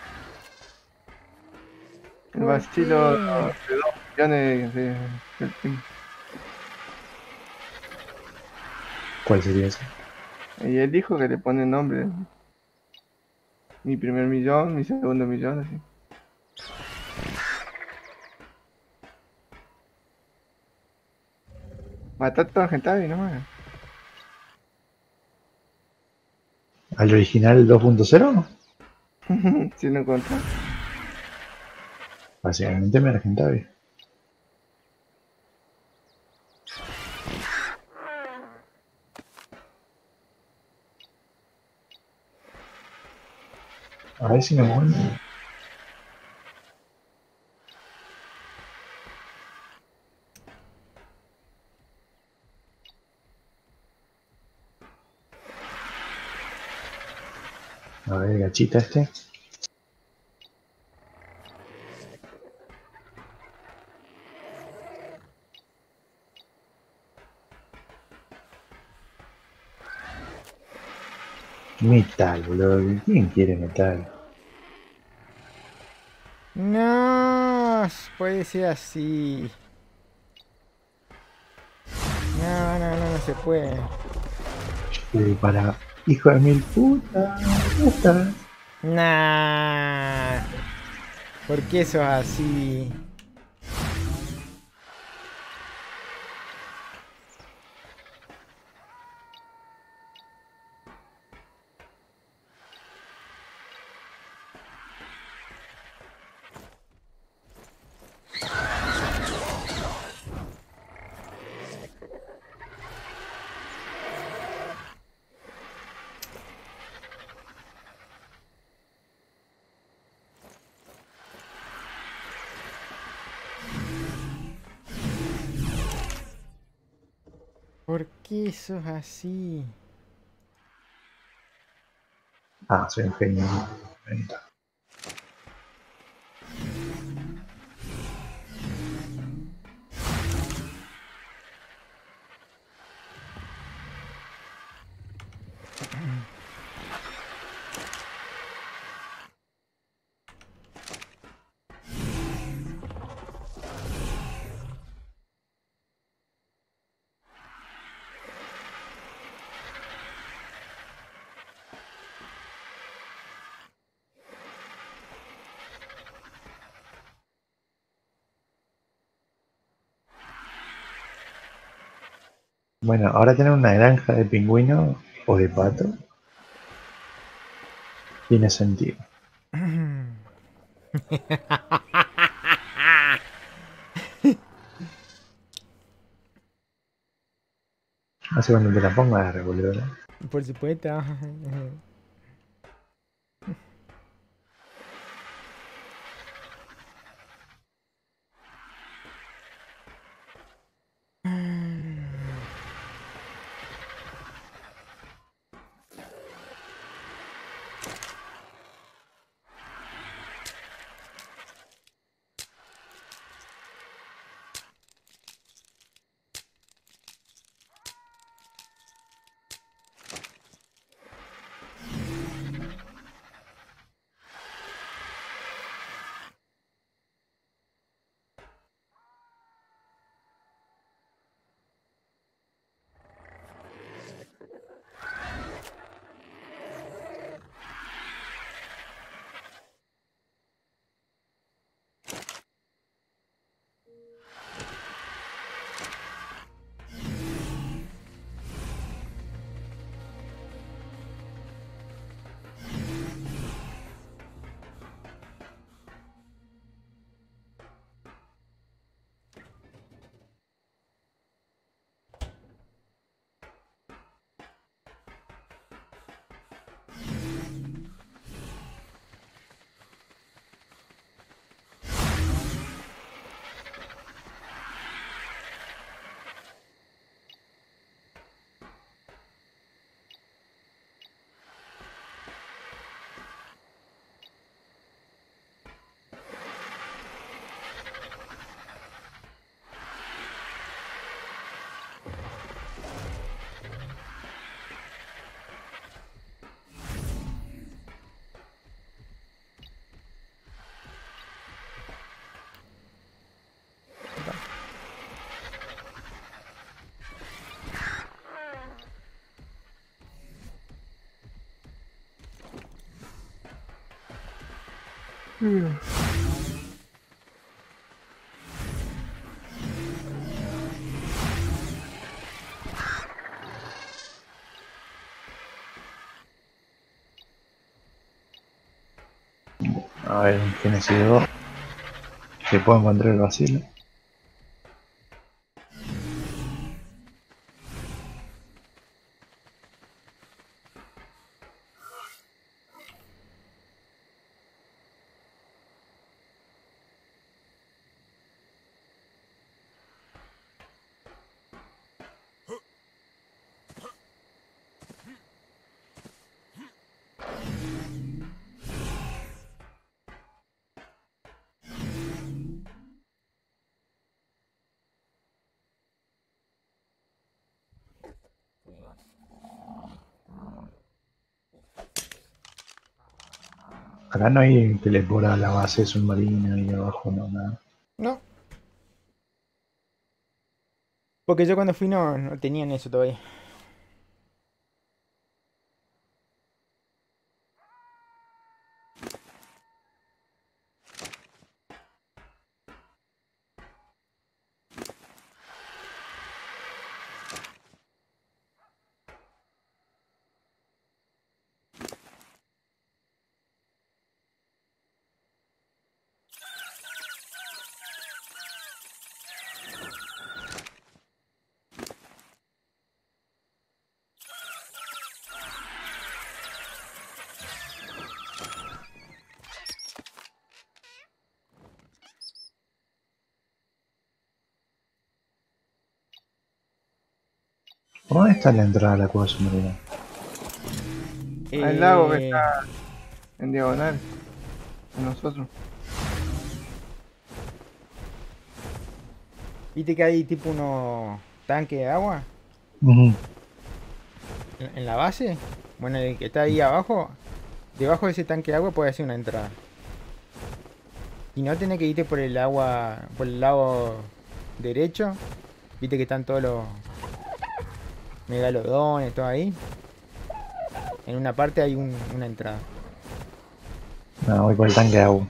El ¿Por vacilo qué? de 2 millones del team. ¿Cuál sería ese? Y él dijo que le pone nombre. Mi primer millón, mi segundo millón, así. Matar todo Getafe nomás. ¿Al original 2.0? Si lo encontrás. Básicamente me Argentavia. A ver si me encuentro. A ver, gachita este. Metal, boludo. ¿Quién quiere metal? No, puede ser así. No, no, no, no se puede. Para hijo de mil putas. Puta. Nah. ¿Por qué sos así? ¿Por qué sos así? Ah, soy un genio. Venta. Bueno, ahora tener una granja de pingüino o de pato tiene sentido. Así cuando te la pongas, boludo. Por supuesto. A ver, ¿quién ha sido? ¿Se puede encontrar el vacilo? Acá no hay teleport a la base submarina ahí abajo, no, nada. No. Porque yo cuando fui no tenían eso todavía. ¿Dónde está la entrada a la cueva submarina? Al lago que Eh, está en diagonal. A nosotros. ¿Viste que hay tipo unos tanques de agua Ujú. en la base? Bueno, el que está ahí abajo, debajo de ese tanque de agua puede hacer una entrada. Y no tenés que irte por el agua, por el lado derecho. Viste que están todos los megalodones, todo ahí. En una parte hay una entrada. No, voy por el tanque de agua.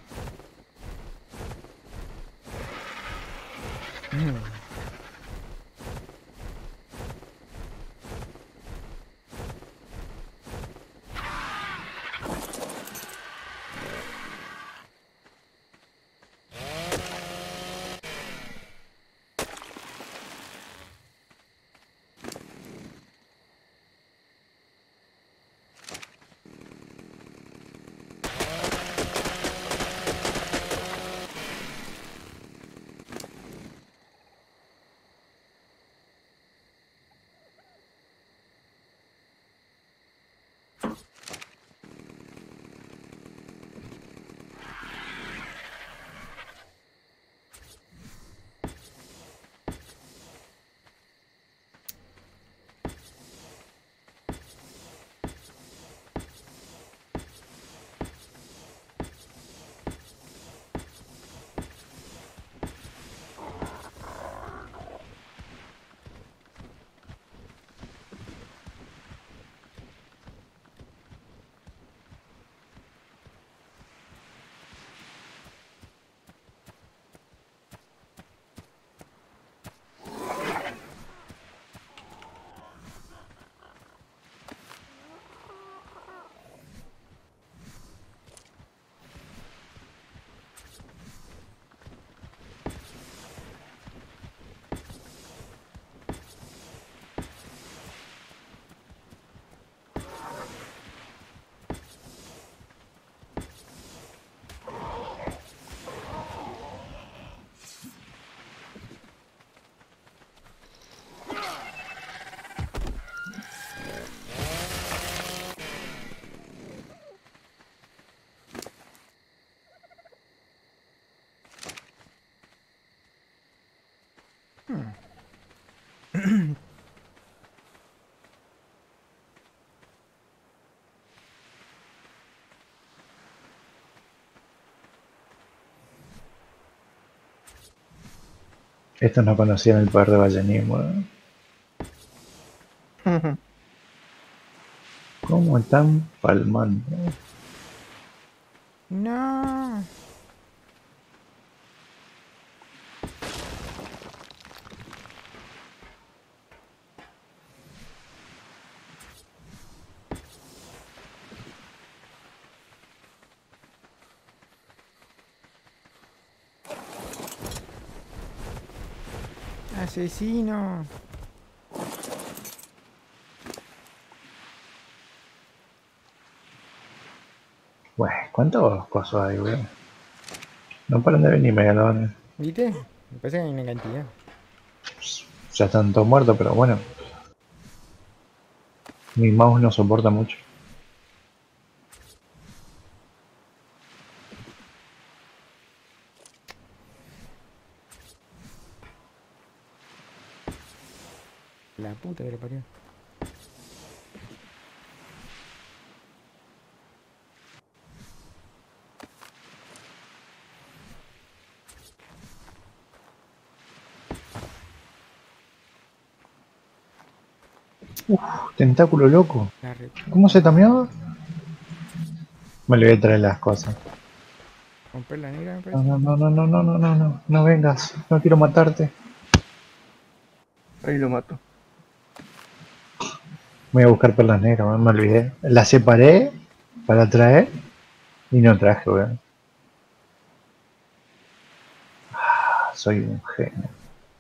Estos no conocían el poder de ballenismo, ¿no? ¿Cómo están palmando? No. Asesino. Bueno, ¿cuántos cosas hay, weón? No paran de venir megalones. ¿Viste? Me parece que hay una cantidad. Ya están todos muertos, pero bueno. Mi mouse no soporta mucho. La puta que lo parió. Uf, tentáculo loco. La re... ¿Cómo se tameaba? Me le voy a traer las cosas. Romper la negra, me No, parece. no, no, no, no, no, no, no, no, no vengas. No quiero matarte. Ahí lo mato. Voy a buscar perlas negras, me olvidé. Las separé para traer y no traje, weón. Ah, soy un genio.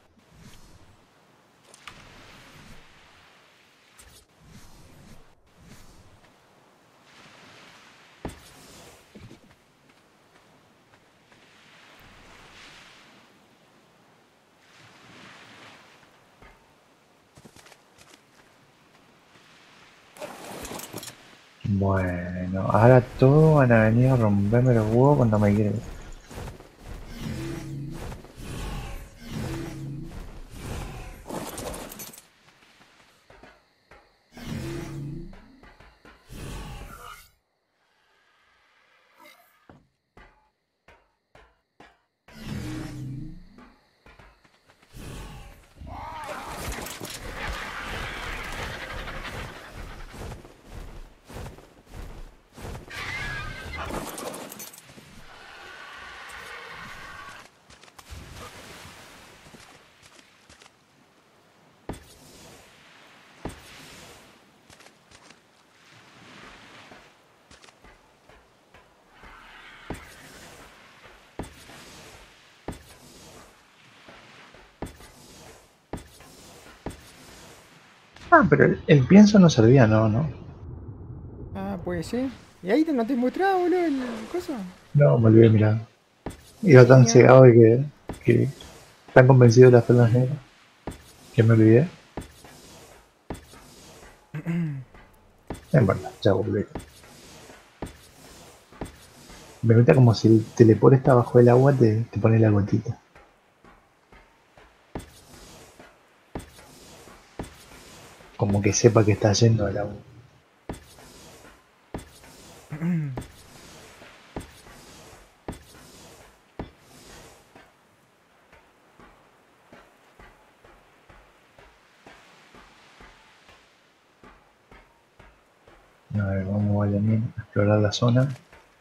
Bueno, ahora todos van a venir a romperme los huevos cuando me quieren. Ah, pero el pienso no servía, no, no. Ah, puede ser. ¿Y ahí no te mostraba, boludo, el coso? No, me olvidé, mirá. Iba tan Mira. cegado que tan convencido de las perlas negras que me olvidé. En verdad, ya volví. Me gusta como si el teleport está bajo el agua, te pone la gotita. Como que sepa que está yendo al agua. A ver, vamos a explorar la zona.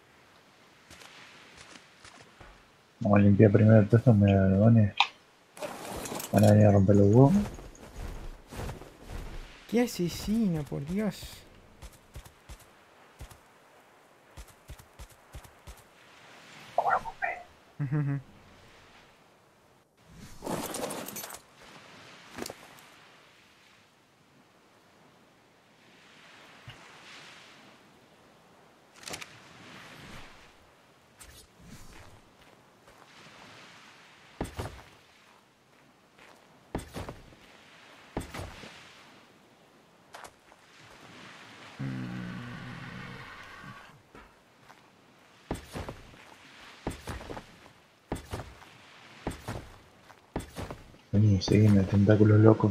Vamos a limpiar primero todos estos medallones. Van a venir a romper los huevos. ¡Qué asesino, por Dios! Vení, seguime, tentáculos locos.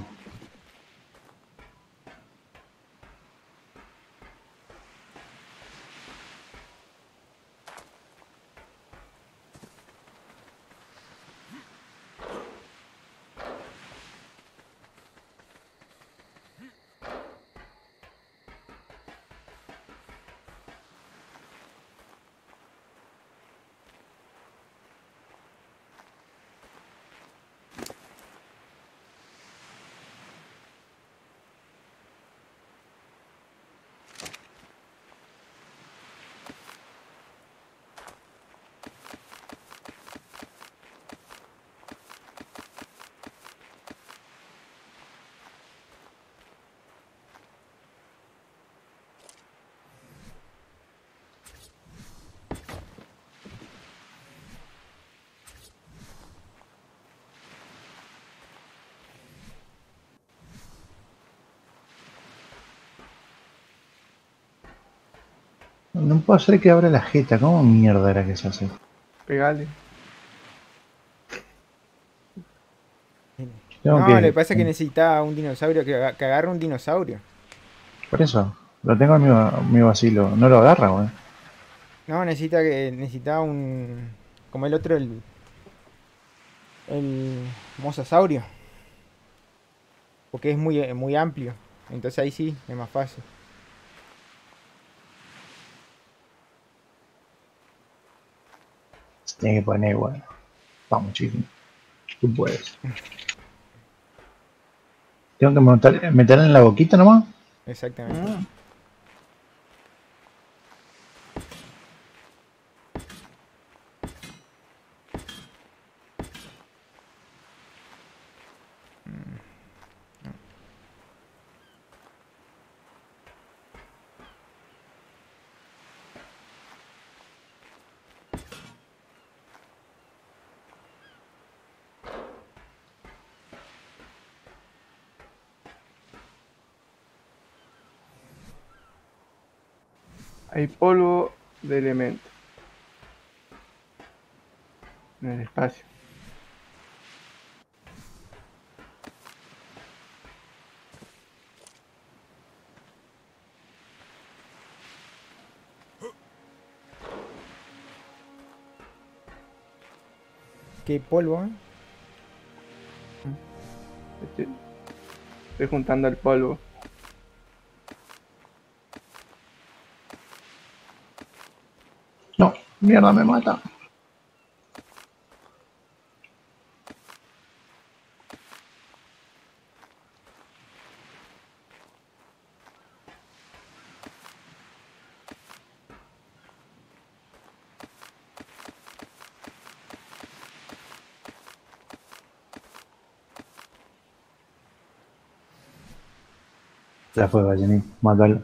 No puedo hacer que abra la jeta. ¿Cómo mierda era que se hace? Pegale. Tengo No, lo que que... pasa es que necesitaba un dinosaurio que agarre un dinosaurio. Por eso. Lo tengo en mi vacilo. No lo agarra, weón. No, necesitaba un. Como el otro, el mosasaurio. Porque es muy amplio. Entonces ahí sí, es más fácil. Se tiene que poner igual. Vamos, chico. Tú puedes. Tengo que meterle en la boquita nomás. Exactamente. Mm. Hay polvo de elemento en el espacio. Qué polvo, ¿eh? Estoy juntando el polvo. No, mierda, me mata. Ya fue, Ballenín. Mátalo.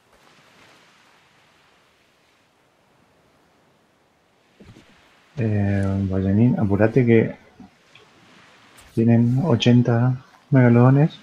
Ballenín, apurate que tienen 80 megalodones.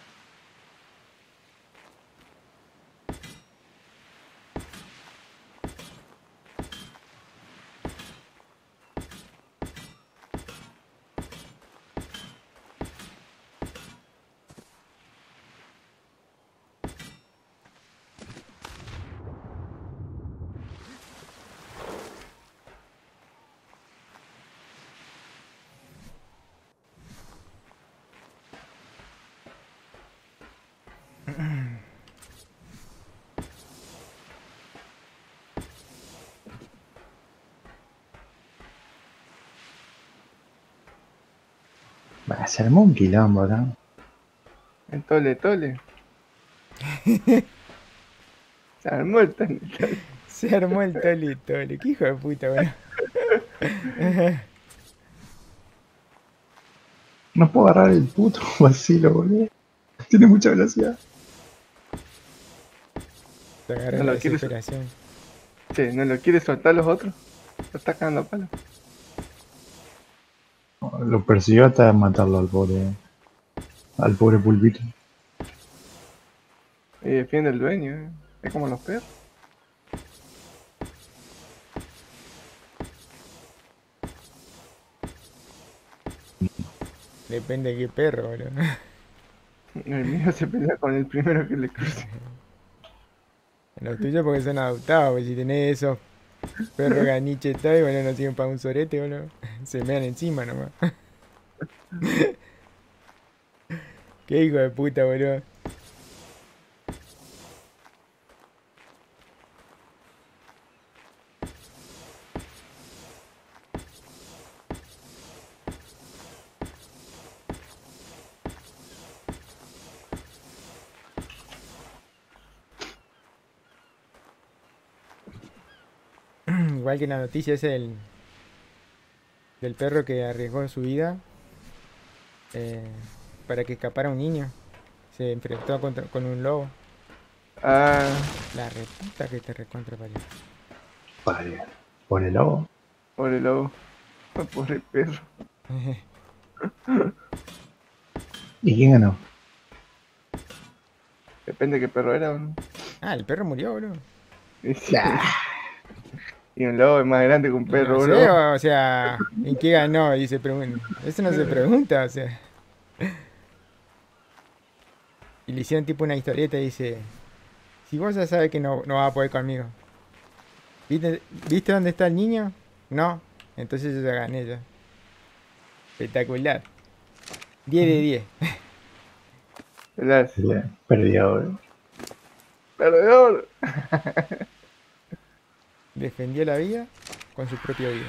Va, se armó un quilombo, ¿no? El tole, tole. Se armó el tole. Se armó el tole. Qué hijo de puta, bueno. No puedo agarrar el puto vacilo, boludo. Tiene mucha velocidad. Te agarra No la lo quieres. desesperación. Che, ¿no lo quieres soltar los otros? Lo está cagando a palo. Lo persiguió hasta matarlo al pobre pulpito. Y defiende el dueño, eh. Es como los perros. Depende de qué perro, boludo. El mío se pelea con el primero que le cruce. Los tuyos porque son adoptados, pues si tenés esos perros ganiche y bueno, no sirven para un sorete, boludo. Se mean encima nomás. Qué hijo de puta, boludo. Igual que la noticia es del perro que arriesgó su vida eh, para que escapara un niño. Se enfrentó con un lobo. Ah, La reputa que te recontra parió. Vale. Por el lobo. pobre lobo. Pobre perro. ¿Y quién ganó? Depende de qué perro era, ¿no? Ah, el perro murió, boludo. Y sí, Y un lobo es más grande que un perro, No sé, bro. o sea, ¿en qué ganó? Y se pregunta. Eso no se pregunta, o sea. Y le hicieron tipo una historieta y dice, si vos ya sabes que no vas a poder conmigo. ¿Viste dónde está el niño? No. Entonces yo ya gané ya. Espectacular. 10 de 10. ¿Verdad? Perdió, boludo. Perdedor. Defendió la vida con su propia vida.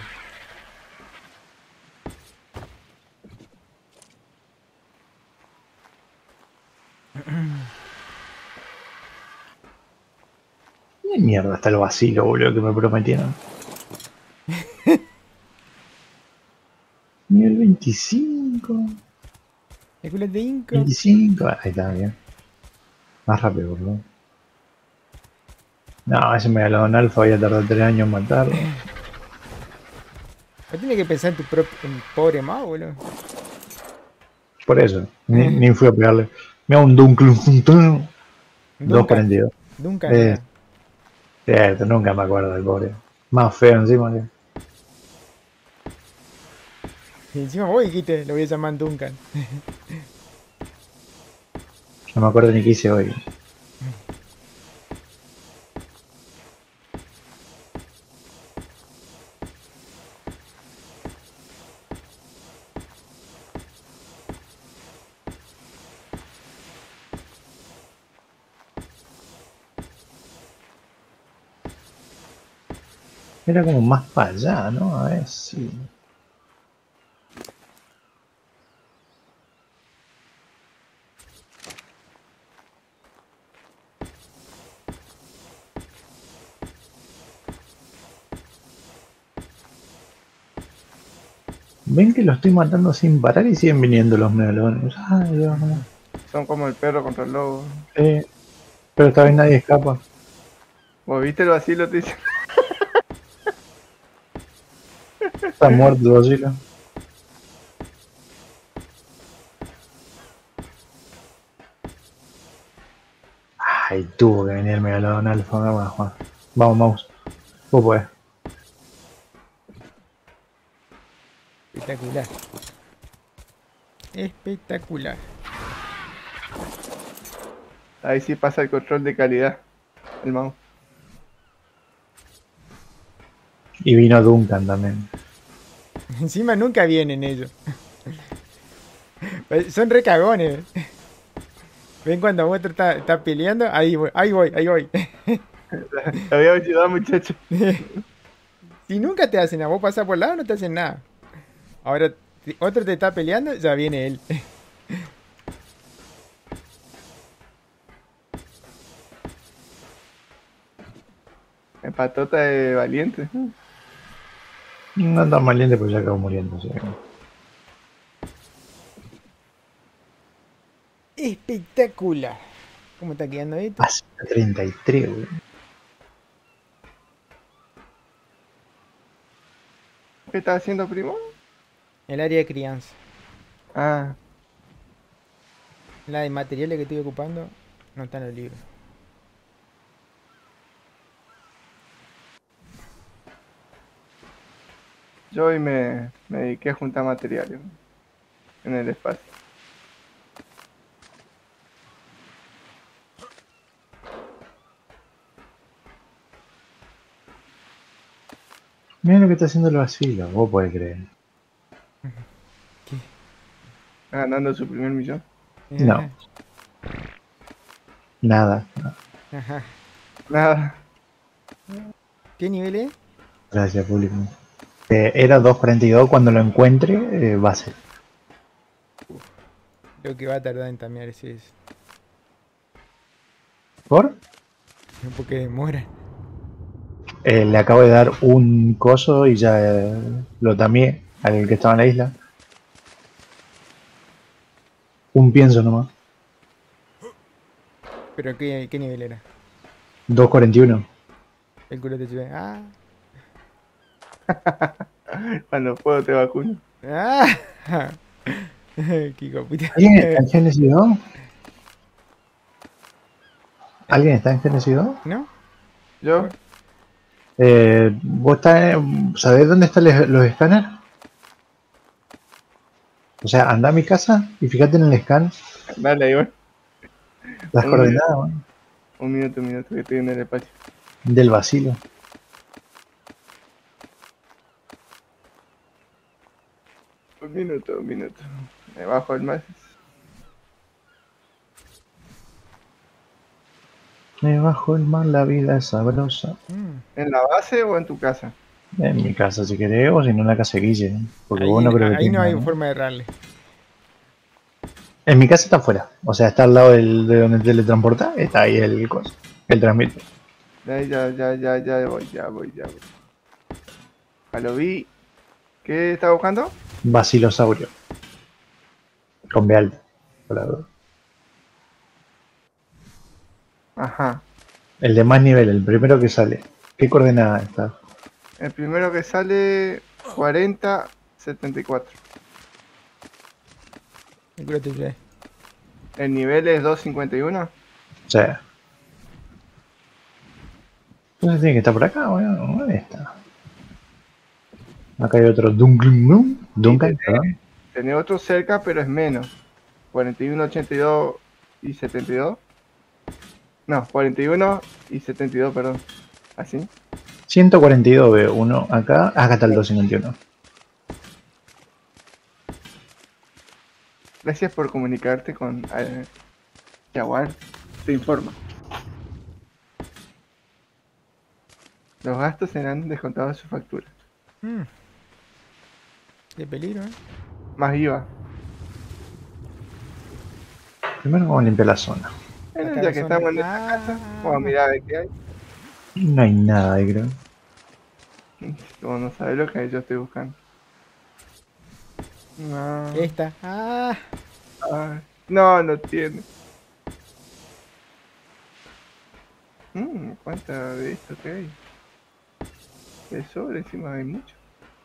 ¿Qué mierda está el vacilo, boludo, que me prometieron? Nivel 25. El culo de Inco. 25. Ahí está, bien. Más rápido, boludo. No, ese megalodon alfa voy a tardar 3 años en matarlo. No tienes que pensar en tu propio pobre Mao, boludo. Por eso, ni fui a pegarle. Me hago un Dunklum. Duncan. 242. Duncan era. Cierto, nunca me acuerdo del pobre. Más feo encima que. Y encima vos dijiste, lo voy a llamar Duncan. No me acuerdo ni qué hice hoy. Era como más para allá, ¿no? A ver si. Ven que lo estoy matando sin parar y siguen viniendo los megalones. Ay, Dios mío. Son como el perro contra el lobo. Pero esta vez nadie escapa. ¿Vos viste el vacilo? Te dice. Está muerto el vacilo. Ay, tuvo que venir el megalodon alfa. Vamos, Juan. Vamos, mouse. Vos podés. Espectacular. Espectacular. Ahí sí pasa el control de calidad. El mouse. Y vino Duncan también. Encima nunca vienen ellos. Son re cagones. Ven cuando otro está peleando. Ahí voy, ahí voy, ahí voy. Te había ayudado, muchacho. Si nunca te hacen nada, vos pasás por el lado no te hacen nada. Ahora, si otro te está peleando, ya viene él. El patota de valiente. No tan valiente, pues ya acabó muriendo. ¿Sí? Espectacular. ¿Cómo está quedando esto? Hasta 33, güey. ¿Qué estás haciendo, primo? El área de crianza. Ah, La de materiales que estoy ocupando no está en el libro. yo hoy me dediqué a juntar materiales en el espacio. Mira lo que está haciendo el vacilo. Vos podés creer. ¿Qué? Ganando su primer millón. No. Nada. Ajá. Nada. ¿Qué nivel es? Gracias, público. Era 242. Cuando lo encuentre, va a ser. Lo que va a tardar en tamear ese es. ¿Por? Porque demora. Le acabo de dar un coso y ya lo tambié al que estaba en la isla. Un pienso nomás. ¿Pero qué nivel era? 241. El culo te llevé. Ah. Cuando puedo te vacuno. Ah. Qué hijo de puta. ¿Alguien está en Genesis 2? ¿Alguien está en Genesis 2? ¿No? ¿Yo? ¿Vos sabés dónde están los escáneres? O sea, anda a mi casa y fíjate en el scan Dale, Iván. las Un minuto, coordenadas, weón, un minuto, que estoy en el espacio. del vacilo. Un minuto. Me bajo el más. Me bajo el mar, la vida es sabrosa. ¿En la base o en tu casa? En mi casa si querés, o si no en la casa de Guille, ¿no? Porque vos no creo que Ahí no tengas, hay ¿no? forma de errarle. En mi casa está afuera, o sea, está al lado de donde teletransporta, está ahí el coso, el transmite. Ya voy, ya voy. Ya lo vi. ¿Qué estaba buscando? Basilosaurio. Con B alta. Por la duda. Ajá. El de más nivel, el primero que sale. ¿Qué coordenada está? El primero que sale 40, 74. Cúrate, ya. El nivel es 251. O sea. Entonces tiene que estar por acá, bueno, ¿dónde está? Acá hay otro Duncan, Y perdón. tenés otro cerca, pero es menos. 41, 82 y 72. No, 41 y 72, perdón. ¿Así? 142 veo uno acá. Acá está el 251. Gracias por comunicarte con Jaguar. Te informa. Los gastos serán descontados de su factura. Qué peligro, ¿eh? Más IVA. Primero vamos a limpiar la zona. Bueno, Acá ya la que zona. estamos en esta casa, vamos a mirar a ver qué hay. No hay nada ahí, creo. Como no sabe lo que hay, yo estoy buscando. No. Esta. Ah. Ay, no, no tiene. ¿Cuánta de esto que hay? De sobre encima hay mucho.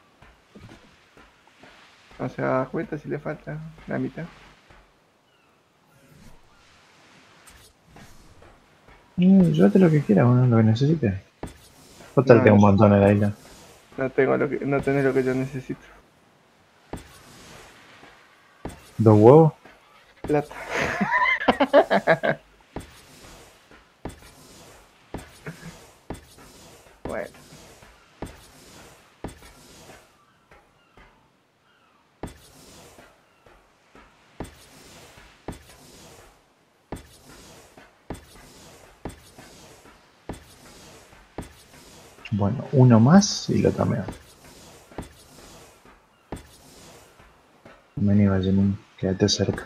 No se da cuenta si le falta la mitad. Llévate lo que quieras, bueno, lo que necesites. Total, No, tengo un montón en la isla. no tengo no tenés lo que yo necesito. ¿Dos huevos? Plata. Bueno. Bueno, uno más y lo tameo. Vení, Vallenín, quédate cerca.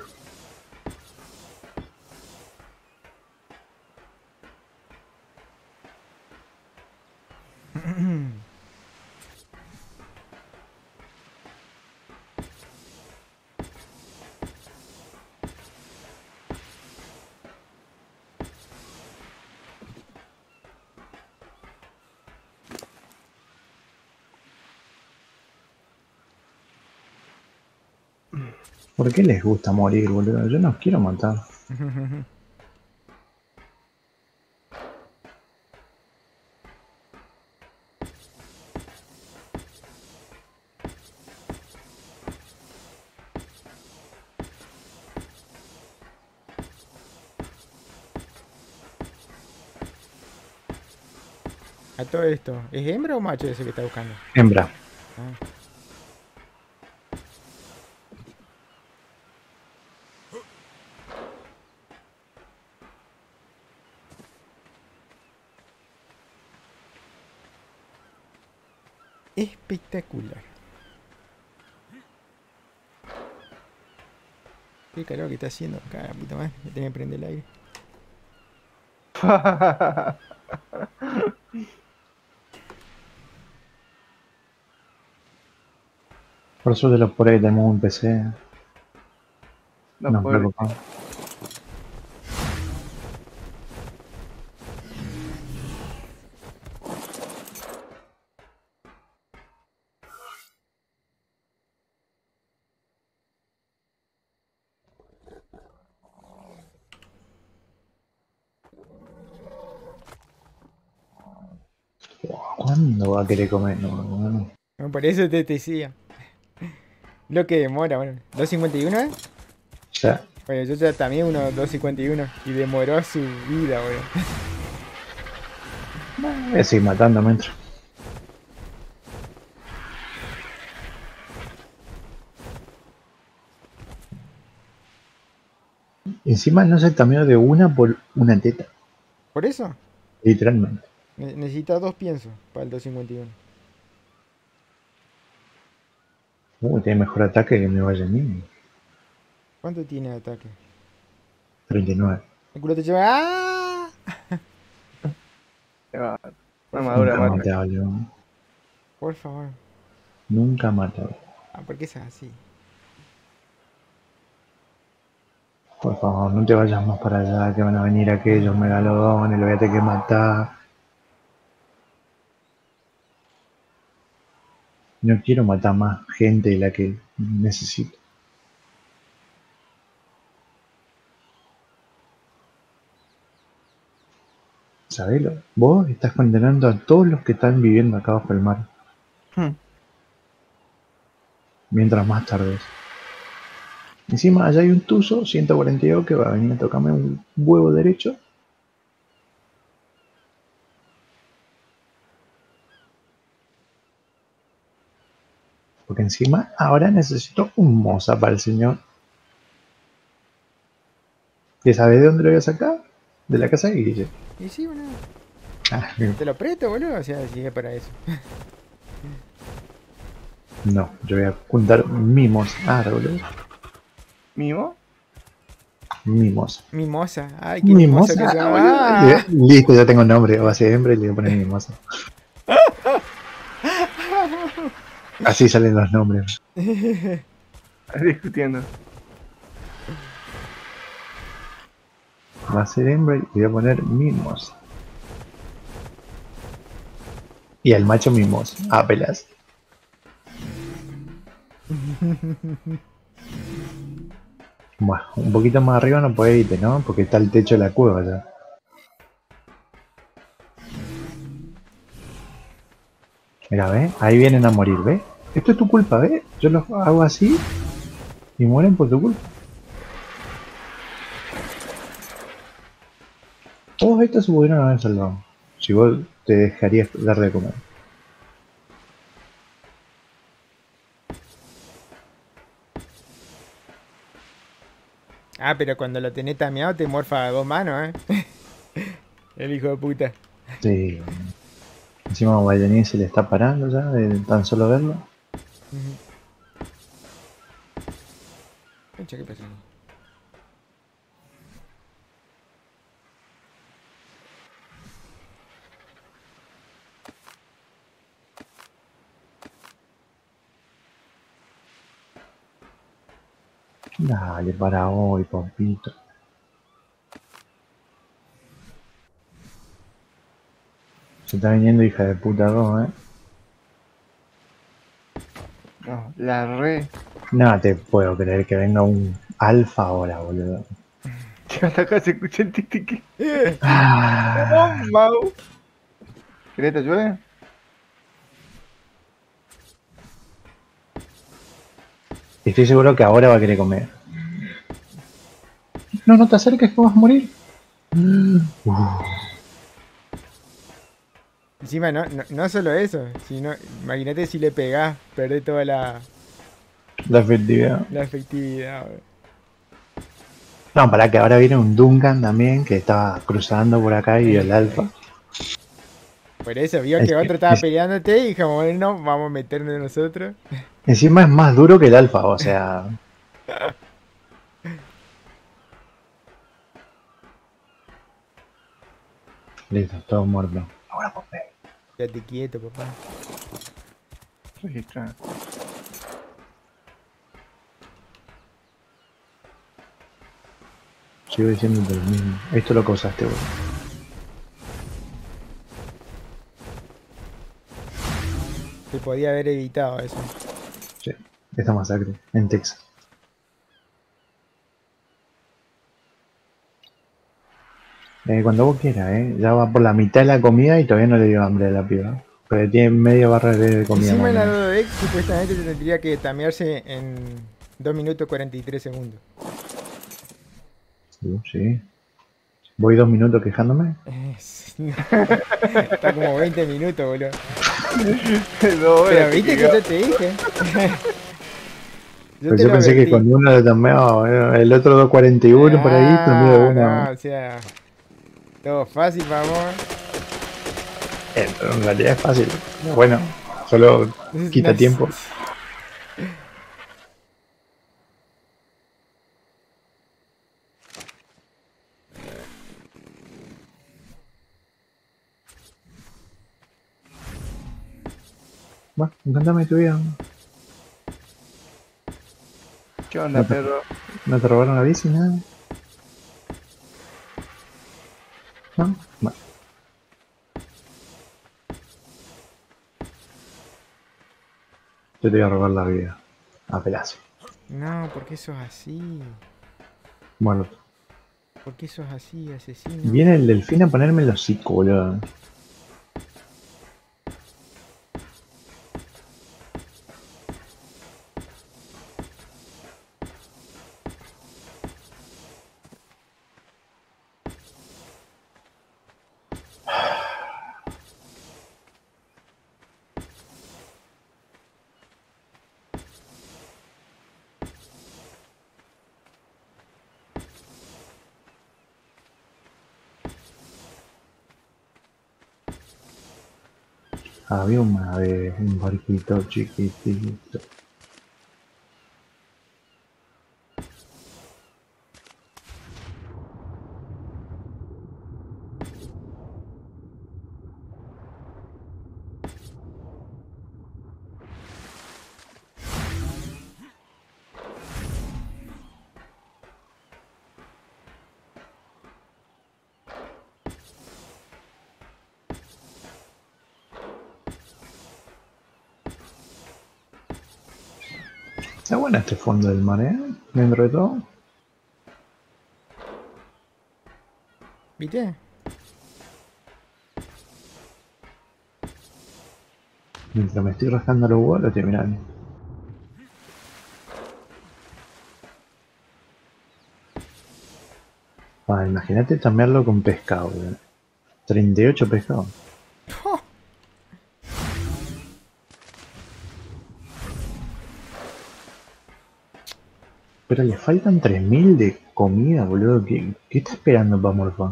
¿Por qué les gusta morir, boludo? Yo no quiero matar. A todo esto. ¿Es hembra o macho ese que está buscando? Hembra. Ah. Espectacular. Qué calor que está haciendo. Cara, puta madre. Ya tenía que prender el aire. Por suerte los por ahí tenemos un PC. No Nos puedo. preocupamos. ¿Cuándo va a querer comer? No. No, por eso te decía. Lo que demora, bueno. 2.51, ¿eh? Ya. Bueno, yo ya también uno 2.51 y demoró su vida, bueno. Voy a seguir matando mientras. Encima no se cambió de una por una teta. Por eso, Literalmente. necesita 2 piensos para el 2.51. Tiene mejor ataque que mi Vallenini. ¿Cuánto tiene de ataque? 39. El culo te lleva. ¡Ah! Una Por madura Nunca mata. mataba yo. Por favor. Nunca mataba. Ah, ¿por qué es así? Por favor, no te vayas más para allá, que van a venir aquellos megalodones, lo voy a tener que matar. No quiero matar más gente de la que necesito. Sabelo, vos estás condenando a todos los que están viviendo acá bajo el mar. Hmm. Mientras más tardes. Encima allá hay un tuzo 142 que va a venir a tocarme un huevo derecho. Porque encima ahora necesito un moza para el señor. ¿Que sabe de dónde lo voy a sacar? De la casa de Guille. Y sí, boludo. Ah, Te lo presto, boludo. O sea, si es para eso. no, yo voy a juntar mimos. Ah, boludo. ¿Mimo? Mimosa. Mimosa. Ay, qué mimosa que Mimosa. se Ah, boludo. llama. Listo, ya tengo nombre. Va a ser hembra y le voy a poner mimosa. Así salen los nombres. Discutiendo. Va a ser hembra y le voy a poner mimosa. Y al macho mimosa. Ah, pelas. Bueno, un poquito más arriba no puede irte, ¿no? Porque está el techo de la cueva ya. Mira, ¿ves? Ahí vienen a morir, ¿ves? Esto es tu culpa, ¿ves? Yo los hago así y mueren por tu culpa. Todos estos se pudieron haber salvado. Si vos te dejarías dar de comer. Ah, pero cuando lo tenés tameado te morfa a 2 manos, ¿eh? El hijo de puta. Sí. Encima a Guayaní se le está parando ya de tan solo verlo. Concha, ¿qué pasó? Dale, para hoy, papito. Se está viniendo hija de puta 2, ¿eh? No, la re. No te puedo creer que venga un alfa ahora, boludo. Hasta acá se escucha el tic-tic. Ah, ¡Oh, Mau! ¿Querés que te ayude? estoy seguro que ahora va a querer comer. No, no te acerques que vas a morir. Encima no solo eso, sino imagínate si le pegás, perdés toda La efectividad. la efectividad, boludo. No, para que ahora viene un Duncan también que estaba cruzando por acá y vio el alfa. Por eso vio Es que que- otro estaba es- peleándote y dijo, bueno, vamos a meternos nosotros. Encima es más duro que el alfa, o sea. Listo, todo muerto. Ahora comer. Quédate quieto, papá. Registra. Sigo diciéndote lo mismo. Esto lo causaste vos. Se podía haber evitado eso. Sí, esta masacre en Texas. Cuando vos quieras, ya va por la mitad de la comida y todavía no le dio hambre a la piba. Porque tiene media barra de comida. Encima más en o la menos. Dodo X supuestamente se tendría que tamearse en 2 minutos 43 segundos. Sí. Voy 2 minutos quejándome. No, está como 20 minutos, boludo. No, Pero viste que yo te dije. Yo Pero te yo lo pensé que advertí. con uno lo tameaba, el otro 2.41 por ahí, también de No, uno. no, o sea, todo fácil, vamos. Pero en realidad es fácil. Bueno, solo quita tiempo. Bueno, encantame tu vida. ¿Qué onda, perro? ¿No te robaron la bici, nada? ¿No? Bueno, yo te voy a robar la vida. A pedazo. No, ¿por qué sos así? Bueno, ¿Por qué sos así, asesino? viene el delfín a ponerme el hocico, boludo. Había una vez un barquito chiquitito. Está bueno este fondo del mar, ¿eh? Dentro de todo. ¿Viste? Mientras me estoy rascando los huevos, lo estoy mirando. Ah, imagínate tamearlo con pescado, boludo. 38 pescados. Pero le faltan 3000 de comida, boludo. ¿Qué está esperando para morfar?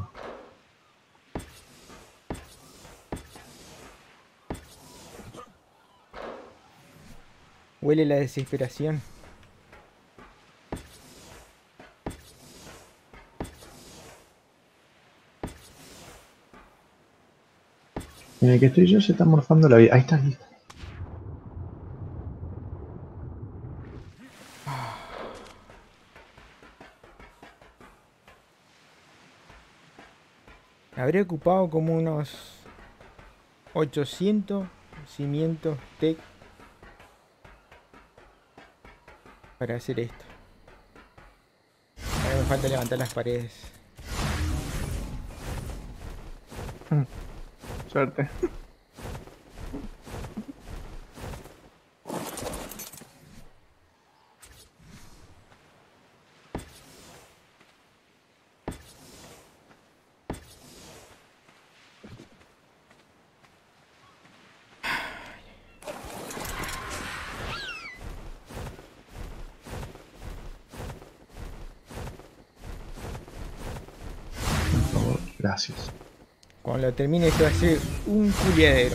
Huele la desesperación. En el que estoy yo se está morfando la vida. Ahí está, listo. Habré ocupado como unos 800 cimientos tech para hacer esto. Ahora me falta levantar las paredes. Suerte. Por favor, gracias. Cuando lo termine esto va a ser un culiadero.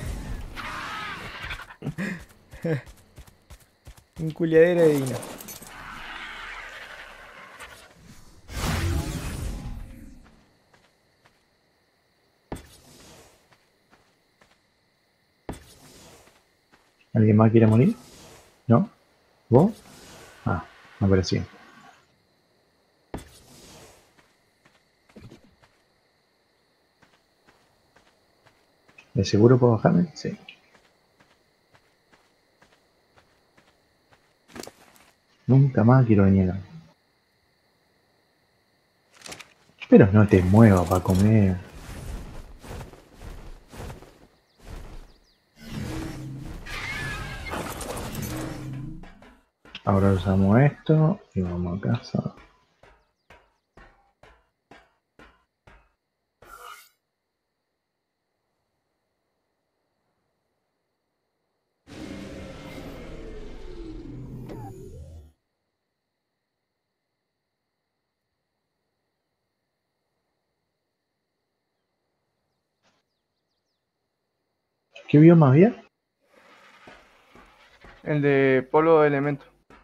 Un culiadero de vino. ¿Alguien más quiere morir? ¿No? ¿Vos? Ah, me parecía. ¿De seguro puedo bajarme? Sí. Nunca más quiero venir acá. Pero no te muevas para comer. Ahora usamos esto y vamos a casa. ¿Qué bioma había? El de polo de elemento.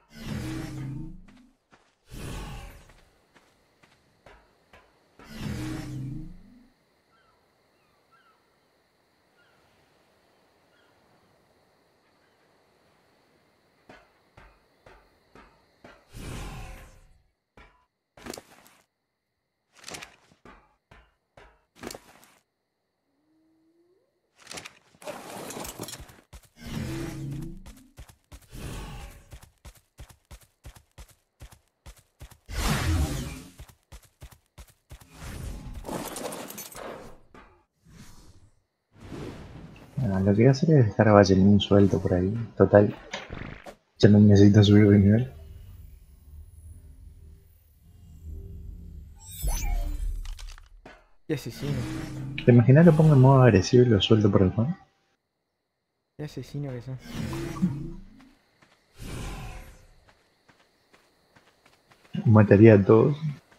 Bueno, lo que voy a hacer es dejar a Vaselín suelto por ahí. Total, ya no necesito subir de nivel. Qué asesino. ¿Te imaginas lo pongo en modo agresivo y lo suelto por el fondo? Qué asesino que son. Mataría a todos.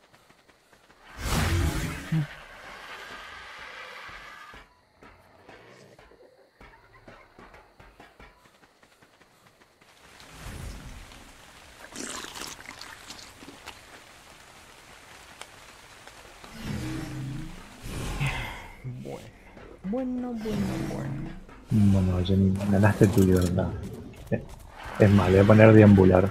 Bueno. Bueno, bueno, bueno. Bueno, Jenny, ganaste tu libertad. Es más, le voy a poner deambular.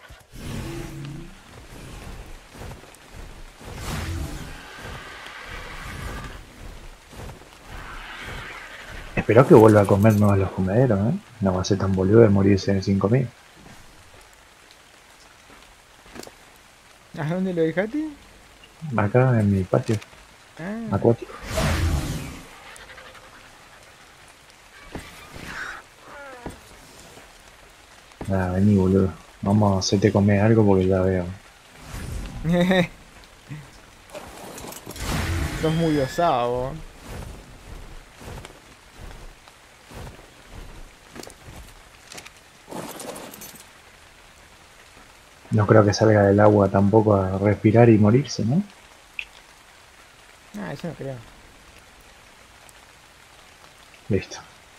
Espero que vuelva a comernos a los comederos, ¿eh? No va a ser tan boludo de morirse en 5.000. ¿A dónde lo dejaste? Acá en mi patio Ah, acuático. Ah, vení, boludo. Vamos a hacerte comer algo porque ya veo. sos muy osado, vos. No creo que salga del agua tampoco a respirar y morirse, ¿no? Ah, eso no creo. Listo.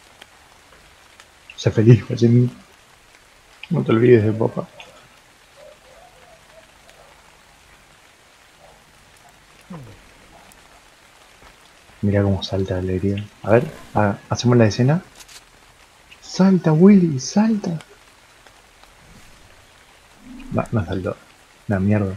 Sé feliz, Jenny. No te olvides de papá. Mira cómo salta de alegría. A ver, hacemos la escena. ¡Salta, Willy! ¡Salta! No saltó. Una mierda.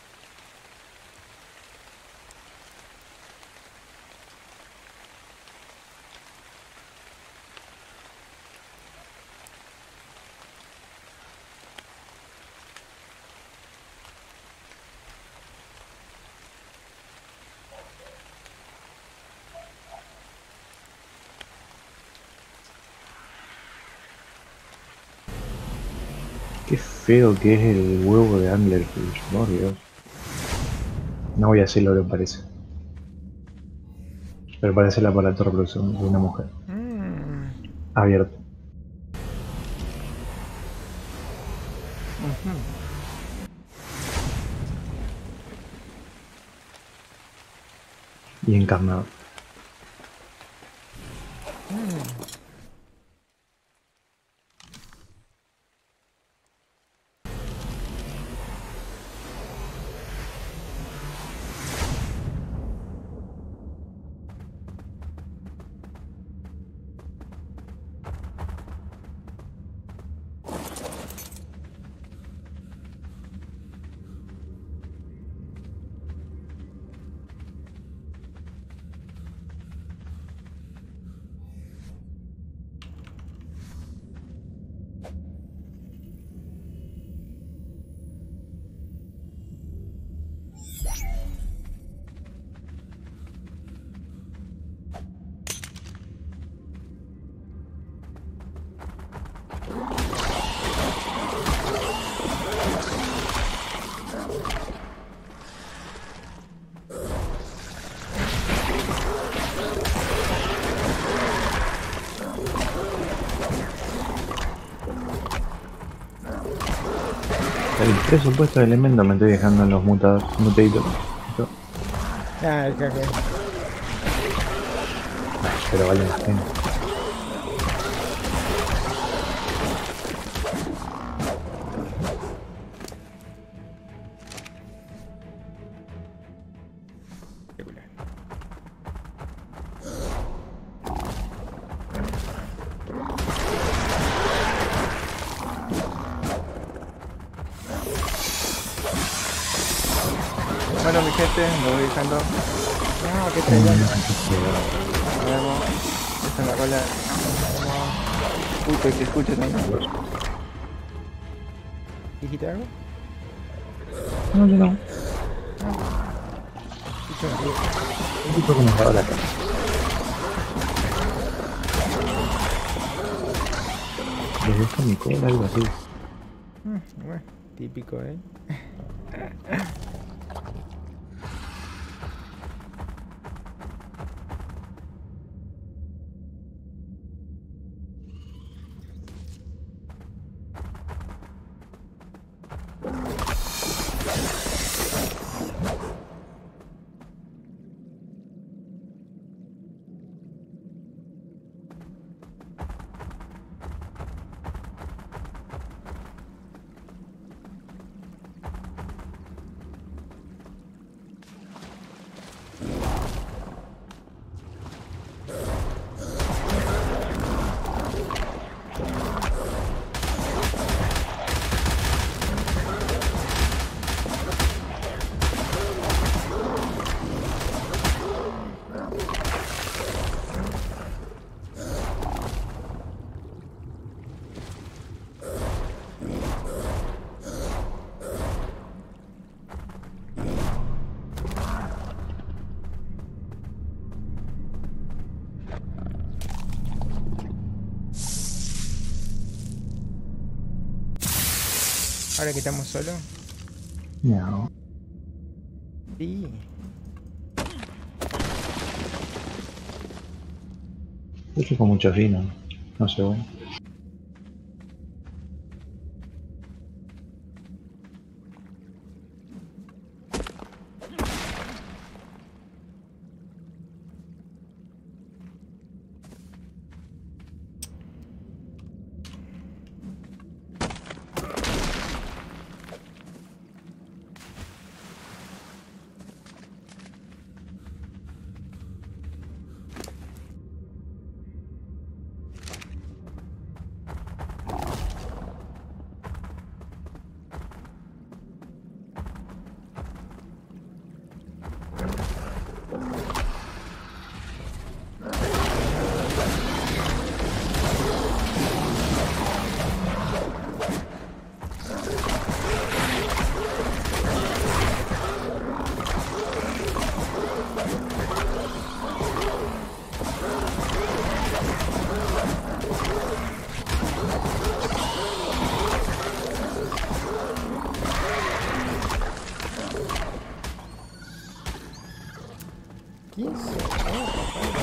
Qué feo que es el huevo de Anglerfish, por Dios. No voy a decir lo que parece. Pero parece el aparato de reproducción de una mujer. Mm, Abierto. ujú. Y encarnado. Mm. El presupuesto de elementos me estoy dejando en los mutaditos. Ah, el café. Pero vale la pena. Bueno, mi gente, lo voy dejando. No, qué trayón. Nos vemos. Esta es la cola. Uy, pues que escuche también. ¿Dijiste algo? No, yo no. Escucho un ruido. Un tipo que nos daba la cara. Desde esta mi cola, algo así. Bueno, típico, ¿eh? Ahora que estamos solos. No. Sí. Yo estoy con mucho vino. No sé, bueno. ¿Qué es eso?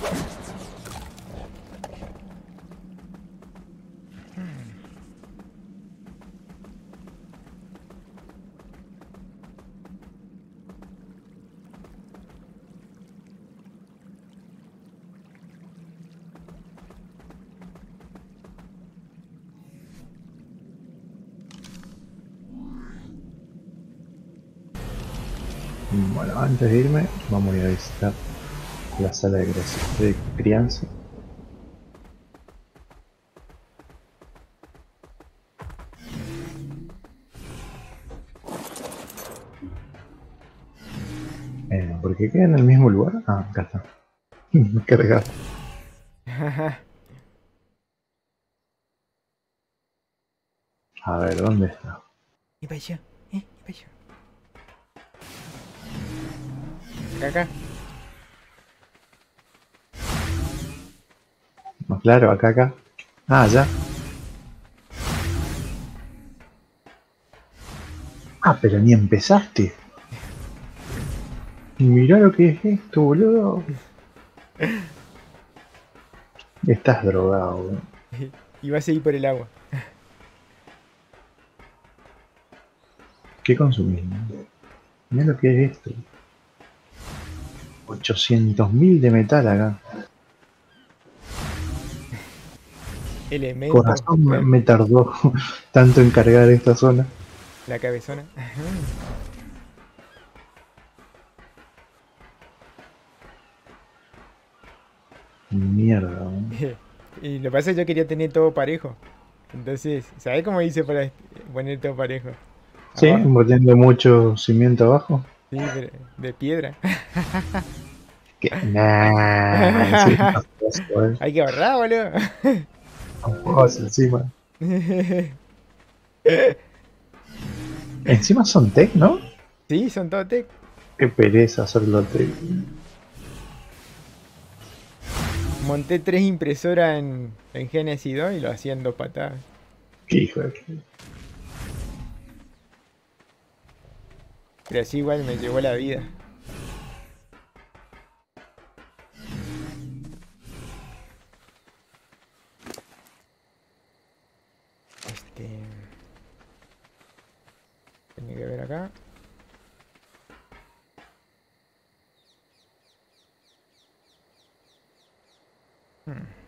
Bueno, antes de irme, vamos a ir a visitar la sala de crianza. ¿Por qué queda en el mismo lugar? Ah, acá está. Cargado. A ver, ¿dónde está? Y para allá, y para allá. Acá. Más claro, acá. Ah, ya. Ah, pero ni empezaste. Mirá lo que es esto, boludo. Estás drogado, boludo. Y vas a ir por el agua. ¿Qué consumís? Mira lo que es esto. 800.000 de metal acá. Elementos. Con razón me tardó tanto en cargar esta zona. La cabezona. Mierda. ¿No? Y lo que pasa es que yo quería tener todo parejo. Entonces, ¿sabes cómo hice para poner todo parejo? Sí, Abajo. metiendo mucho cimiento abajo. Sí, pero de piedra. Que nah, sí, Hay que ahorrar, boludo. vamos encima. Encima son tech, ¿no? Sí, son todo tech. Qué pereza hacerlo tech. Monté 3 impresoras en Genesis 2 y lo hacía en 2 patadas. Qué hijo de... Pero así igual me llevó la vida. Este... Tiene que ver acá. Hmm.